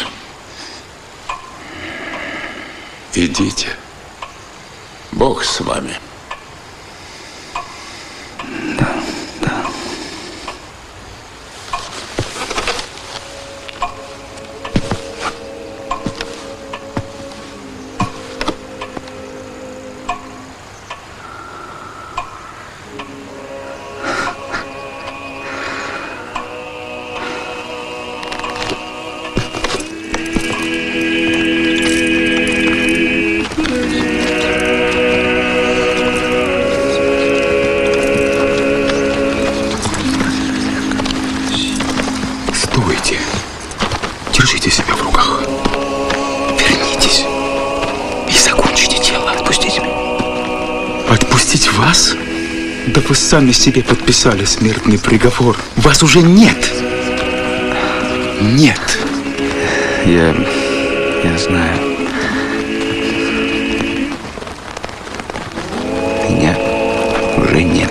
Идите. Бог с вами. Стойте. Держите себя в руках. Вернитесь и закончите дело. Отпустите меня. Отпустить вас? Да вы сами себе подписали смертный приговор. Вас уже нет. Нет. Я знаю. Меня уже нет.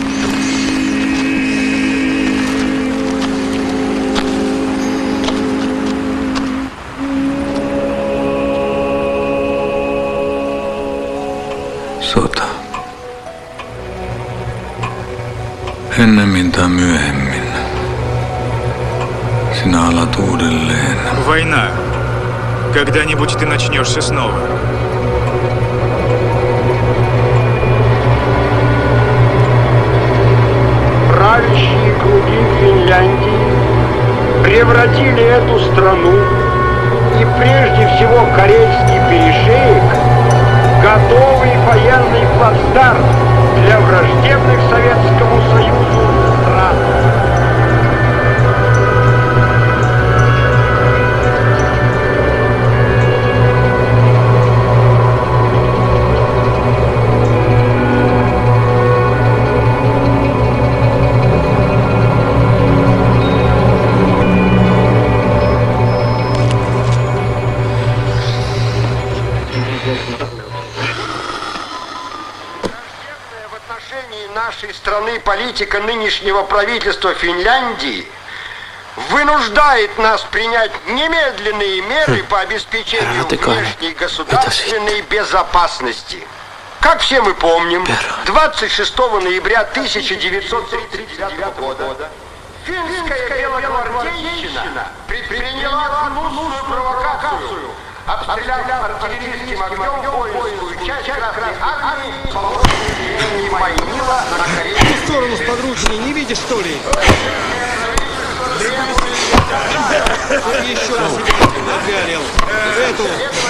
Sota. Ennemmin tai myöhemmin sinä alat uudelleen. Война. Когда-нибудь ты начнешься снова. Правящие круги Финляндии превратили эту страну и прежде всего Карельский перешеек в готовый военный плацдарм для враждебных Советскому Союзу стран. нашей страны политика нынешнего правительства Финляндии вынуждает нас принять немедленные меры по обеспечению внешней государственной безопасности. Как все мы помним, 26 ноября 1939 года финская белогвардейщина предприняла гнусную провокацию, обстреляв артиллерийским огнем воинскую часть Красной Армии и Майнила на Корее. В сторону сподручней не видишь, что ли? Еще раз напялил. Эту.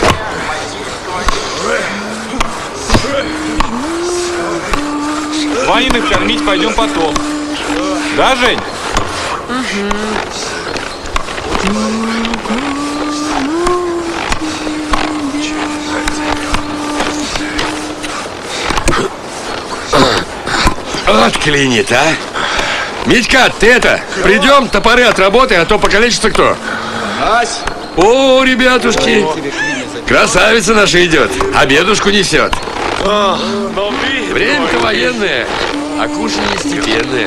Ваниных кормить пойдем потом. Да, Жень? Вот клинит, а? Митька, ты это, придем, топоры отработай, а то покалечится кто. Ась! О, ребятушки, красавица наша идет, обедушку несет. Время-то военное, а кушанье степенное.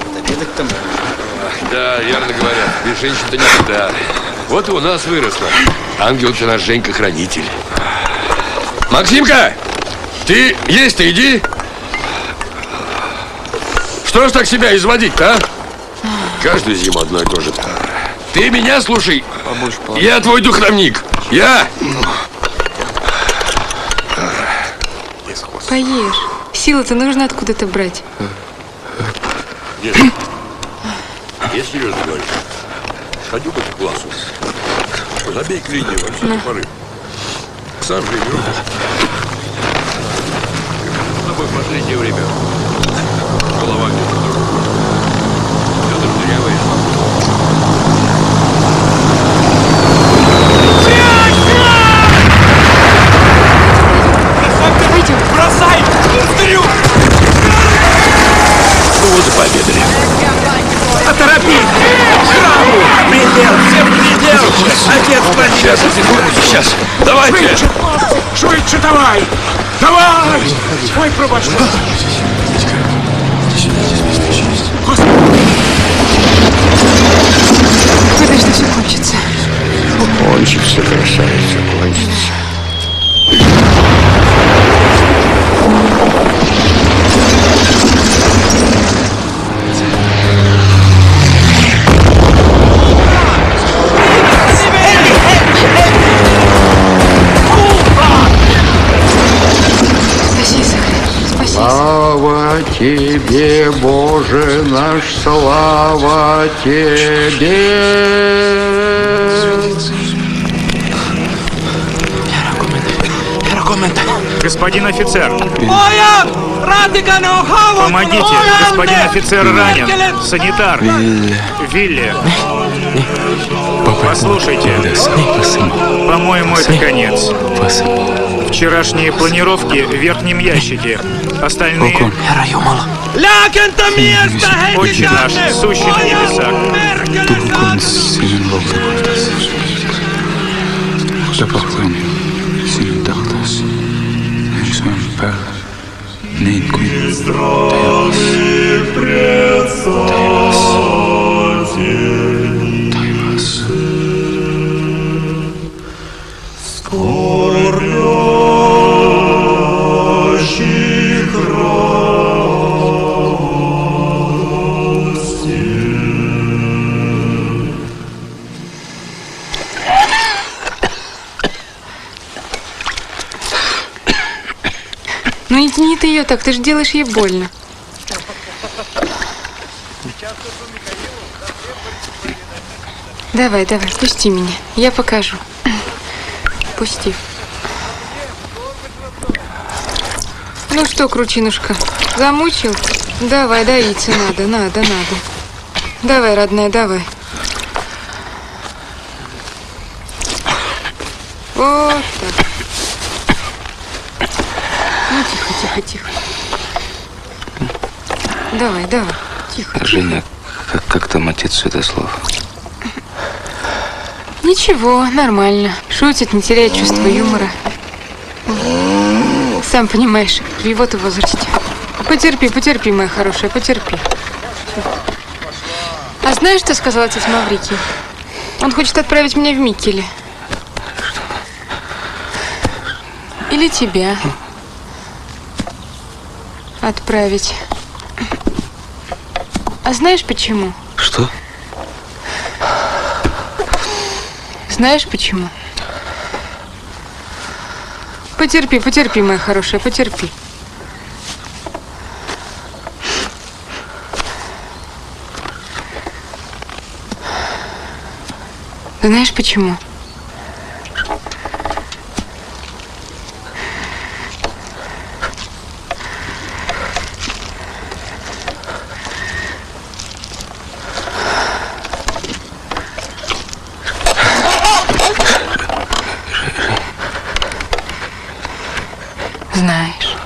Да, верно говорят, без женщин-то никогда. Вот и у нас выросла. Ангел-то наш Женька-хранитель. Максимка, ты есть-то иди. Что ж так себя изводить-то, а? Каждую зиму одно и то же. Ты меня слушай. Я твой духовник. Я. Поешь. Силы-то нужно откуда-то брать. Нет. Я серьезно говорю. Ходю по классу. Забей клинья во все топоры. Сам же не рубишь. С тобой в последнее время голова где-то другая. Федор дырявый. Бросай! Стрю! Вот и пообедали. Оторопи! Храму! Предел! Всем предел! Отец Владимир! Сейчас, секунду, сейчас! Давайте! Швидше давай! Давай! Ой, пробачь! Когда что все кончится? Кончится, красавица, кончится. Слава Тебе, Боже наш, слава Тебе! Господин офицер! Помогите! Господин офицер ранен! Санитар! Вилли! Послушайте, по-моему, это конец. Вчерашние планировки в верхнем ящике. Остальные... Отче наш, сущий на небесах. Ну не тяни ты ее так, ты же делаешь ей больно. Давай, давай, пусти меня, я покажу. Пусти. Ну что, кручинушка, замучил? Давай, доиться надо. Давай, родная, давай. Вот так. Ну, тихо. Давай, тихо. Женя, как там отец Святослав? Ничего, нормально. Шутит, не теряет чувство юмора. Сам понимаешь, в его-то возрасте. Потерпи, потерпи, моя хорошая, потерпи. А знаешь, что сказал отец Маврикий? Он хочет отправить меня в Миккеле. Или тебя отправить. А знаешь почему? Что? Знаешь почему? Потерпи, потерпи, моя хорошая, потерпи. Знаешь почему? Знаешь.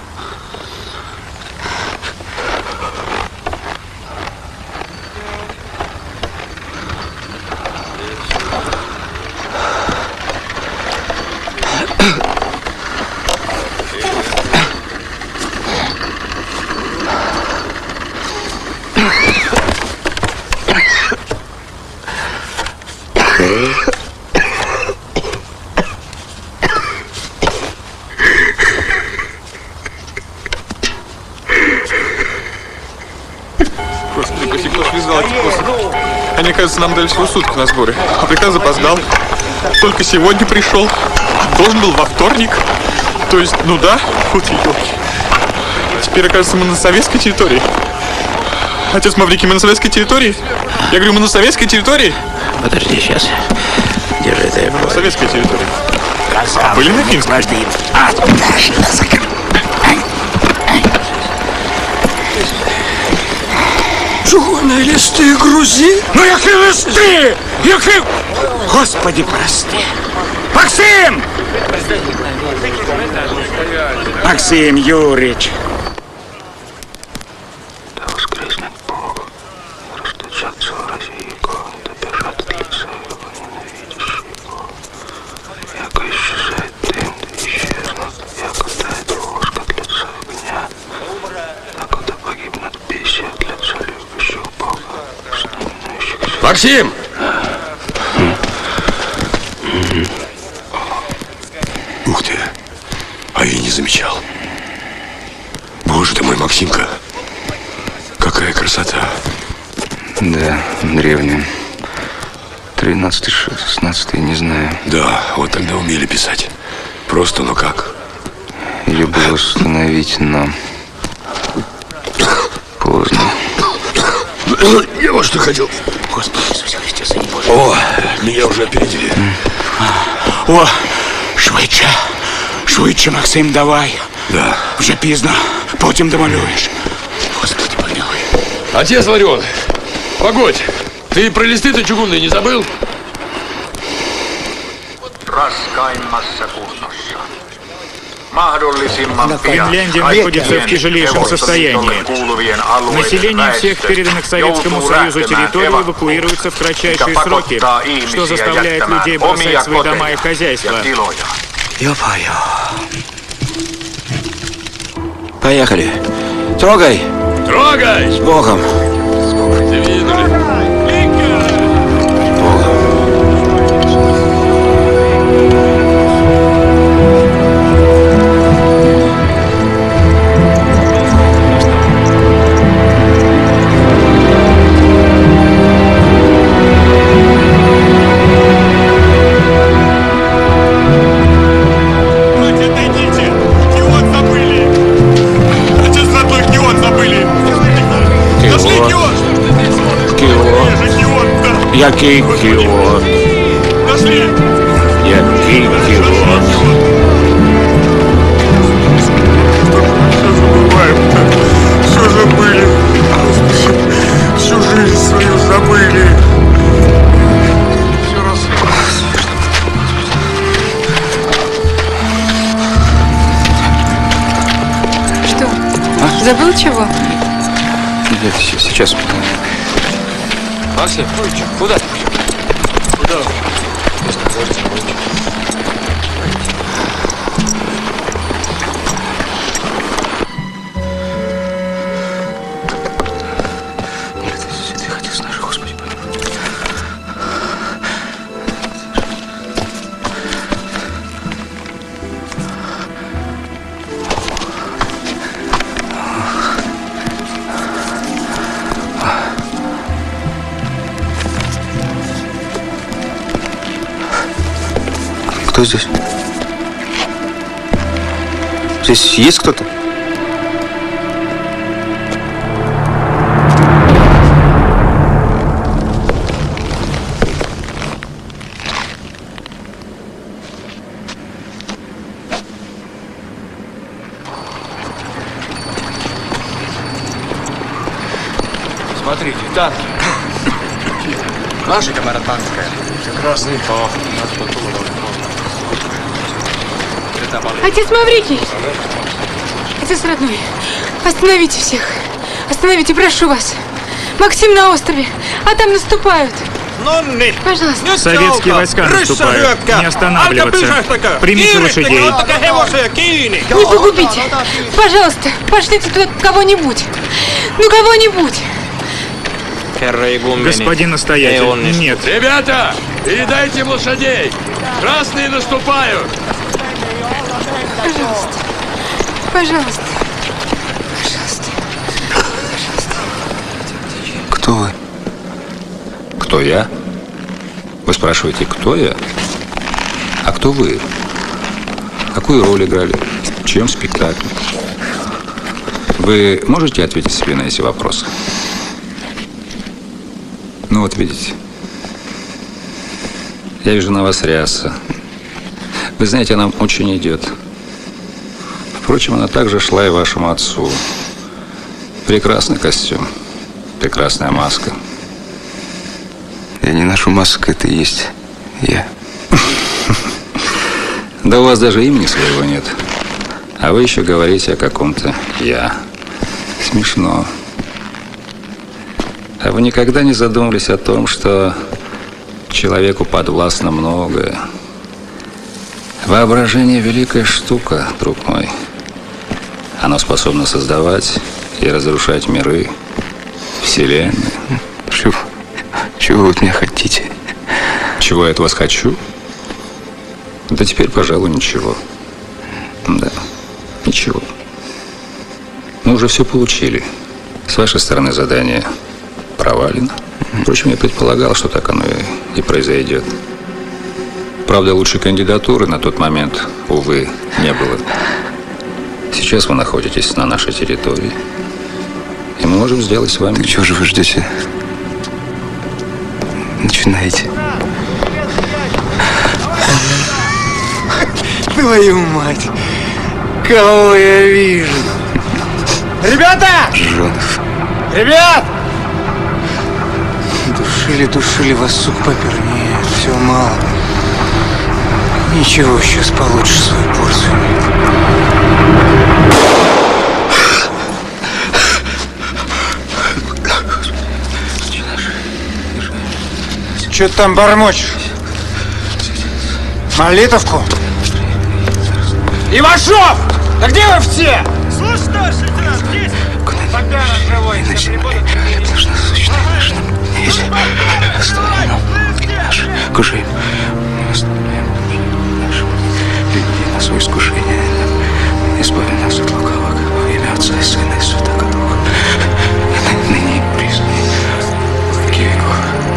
Господи, Косяков связал эти косы. Они, кажется, нам дали всего сутки на сборы. А приказ запоздал. Только сегодня пришел. А должен был во вторник. То есть, ну да, вот елки. Теперь, оказывается, мы на советской территории. Отец Маврикий, мы на советской территории? Я говорю, мы на советской территории? Подожди, сейчас. Держи это я на советской территории. А были на финской? Чугунные листы грузи? Ну, які листи! Які... Господи, прости. Максим! Максим Юрьевич. Да воскреснет Бог, расточат все России его, да бежат от лица его, ненавидящие его. Яко исчезает дым, да исчезнут, яко тает воск от лица огня, так да погибнут беси от лица любящих Бога, становящихся... Максим! Ух ты, а я не замечал. Боже ты мой, Максимка, какая красота. Да, древняя. 13-й, 16-й, не знаю. Да, вот тогда умели писать. Просто, ну как? Ее было установить, но поздно. Я вот что хотел. Господи Иисусе Христе, Сыне Божий. О, меня уже опередили. О, швидше. Швидше, Максим, давай. Да. Вже пізно. Потім домалюєш. Господи, помилуй. Отец Ларион, погодь. Ты про листы-то чугунные не забыл? Раскаймassa kunnossa. Mahdollisimman pian Финляндия находится в тяжелейшем состоянии. Население всех переданных Советскому Союзу территорий эвакуируется в кратчайшие сроки, что заставляет людей бросать свои дома и хозяйства. Ё-моё. Поехали. Трогай. Трогай! С Богом. Який кіон? Який кіон? Все забыли. Всю жизнь свою забыли. Что? Забыл чего? Нет, сейчас. Максим, куда? Куда? Кто здесь? Здесь есть кто-то? Смотрите, танки. Наша камера танкская. Прекрасный. Отец Маврикий! Отец родной, остановите всех. Остановите, прошу вас. Максим на острове, а там наступают. Пожалуйста. Советские войска наступают. Не останавливаться. Примите лошадей. Не погубите. Пожалуйста, пошлите туда кого-нибудь. Ну, кого-нибудь. Господин настоятель, нет. Ребята, передайте им лошадей. Красные наступают. Пожалуйста. Пожалуйста. Пожалуйста. Кто вы? Кто я? Вы спрашиваете, кто я? А кто вы? Какую роль играли? В чьем спектакле? Вы можете ответить себе на эти вопросы? Ну вот видите. Я вижу на вас ряса. Вы знаете, она очень идет. Впрочем, она также шла и вашему отцу. Прекрасный костюм. Прекрасная маска. Я не ношу масок, это и есть я. Да у вас даже имени своего нет. А вы еще говорите о каком-то «я». Смешно. А вы никогда не задумывались о том, что человеку подвластно многое? Воображение – великая штука, друг мой. Оно способно создавать и разрушать миры, вселенные. Чего вы от меня хотите? Чего я от вас хочу? Да теперь, пожалуй, ничего. Да, ничего. Мы уже все получили. С вашей стороны задание провалено. Впрочем, я предполагал, что так оно и произойдет. Правда, лучшей кандидатуры на тот момент, увы, не было. Сейчас вы находитесь на нашей территории. И мы можем сделать с вами... Так чего же вы ждете? Начинайте. Твою мать! Кого я вижу? Ребята! Жонов. Ребят! Душили вас, сук попер. Нет, все мало. Ничего, сейчас получишь свою порцию. Че ты там бормочешь? Молитовку? Ивашов! Да где вы все? Слушай, старший лейтенант, здесь! Пока живой, Наш насущный, наш нам оставим наш кушаем. Мы оставляем нашим людей на свое искушение. Избави нас от лукавого во имя Отца и Сына и Святого Духа. Ныне и присно в веки веков.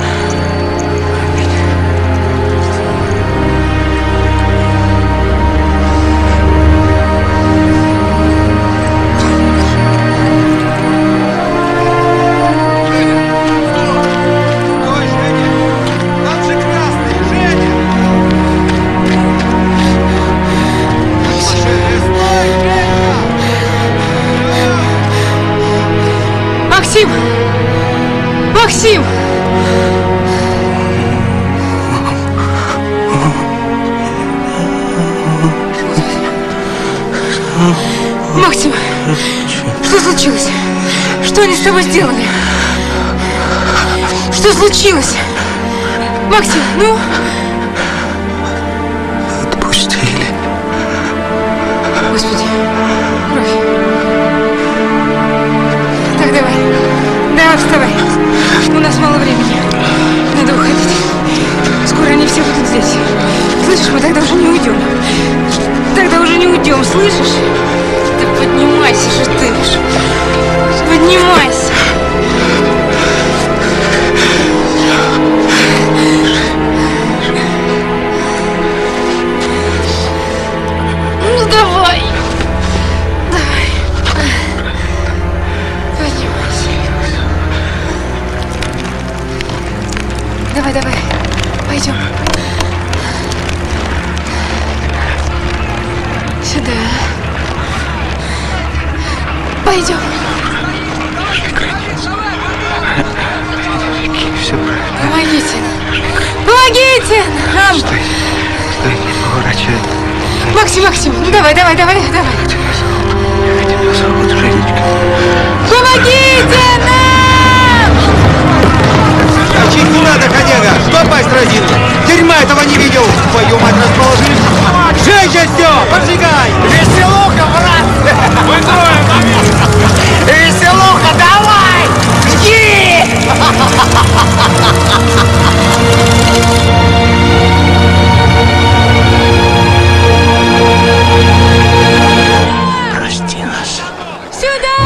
Максим! Максим! Максим! Что случилось? Что они с тобой сделали? Что случилось? Максим, ну? Отпустили. Господи, кровь. Так, давай. Давай, вставай. У нас мало времени. Надо уходить. Скоро они все будут здесь. Слышишь, мы тогда уже не уйдем. Тогда уже не уйдем, слышишь? Да поднимайся же ты. Поднимайся. Давай, давай. Пойдем. Сюда. Пойдем. Все правильно. Помогите. Помогите нам. Стой, не поворачивай. Максим, ну давай. Я тебя зовут Женечка. Помогите нам! Тащить не надо, Ходега! Что пасть разину? Дерьма этого не видел! Твою мать расположили! Женщина, все! Поджигай! Веселуха, брат! Мы трое на место! Веселуха, давай! Жги! Прости нас. Сюда!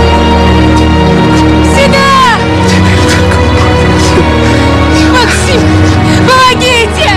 Сюда! Максим! Помогите!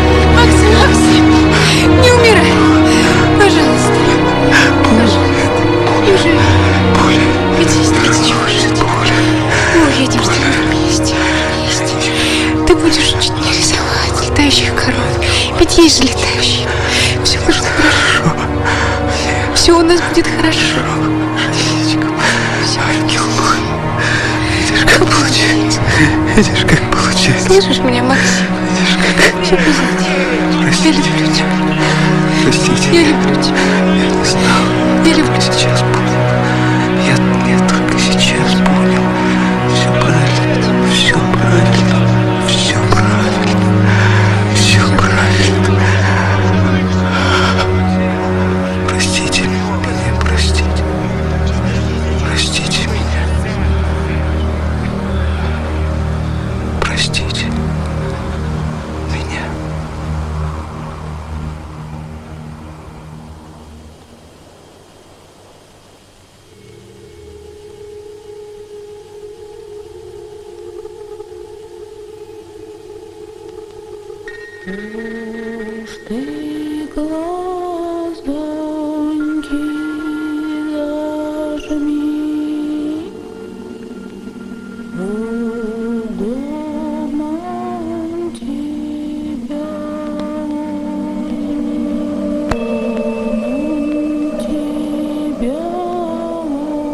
Максим! Не умирай! Пожалуйста! Неужели? Ведь есть ради чего жить. Мы уедем с тобой вместе. Ты будешь учить меня рисовать летающих коров. Ведь есть же летающие. Все будет хорошо. Все у нас будет хорошо. Все. Видишь, как получается. Видишь, как получается. Слышишь меня, Максим? Видишь, как... Все позади. Простите. Я люблю тебя. Простите. Я люблю тебя. Я не знал. Я люблю тебя. Сейчас понял. Я только сейчас понял. Все правильно. Все правильно. Все правильно. Все правильно. Простите меня, простите. Простите меня. Простите меня. Ты глаз доньки зажми, дома тебя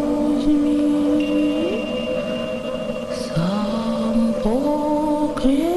возьми, сам покрепче.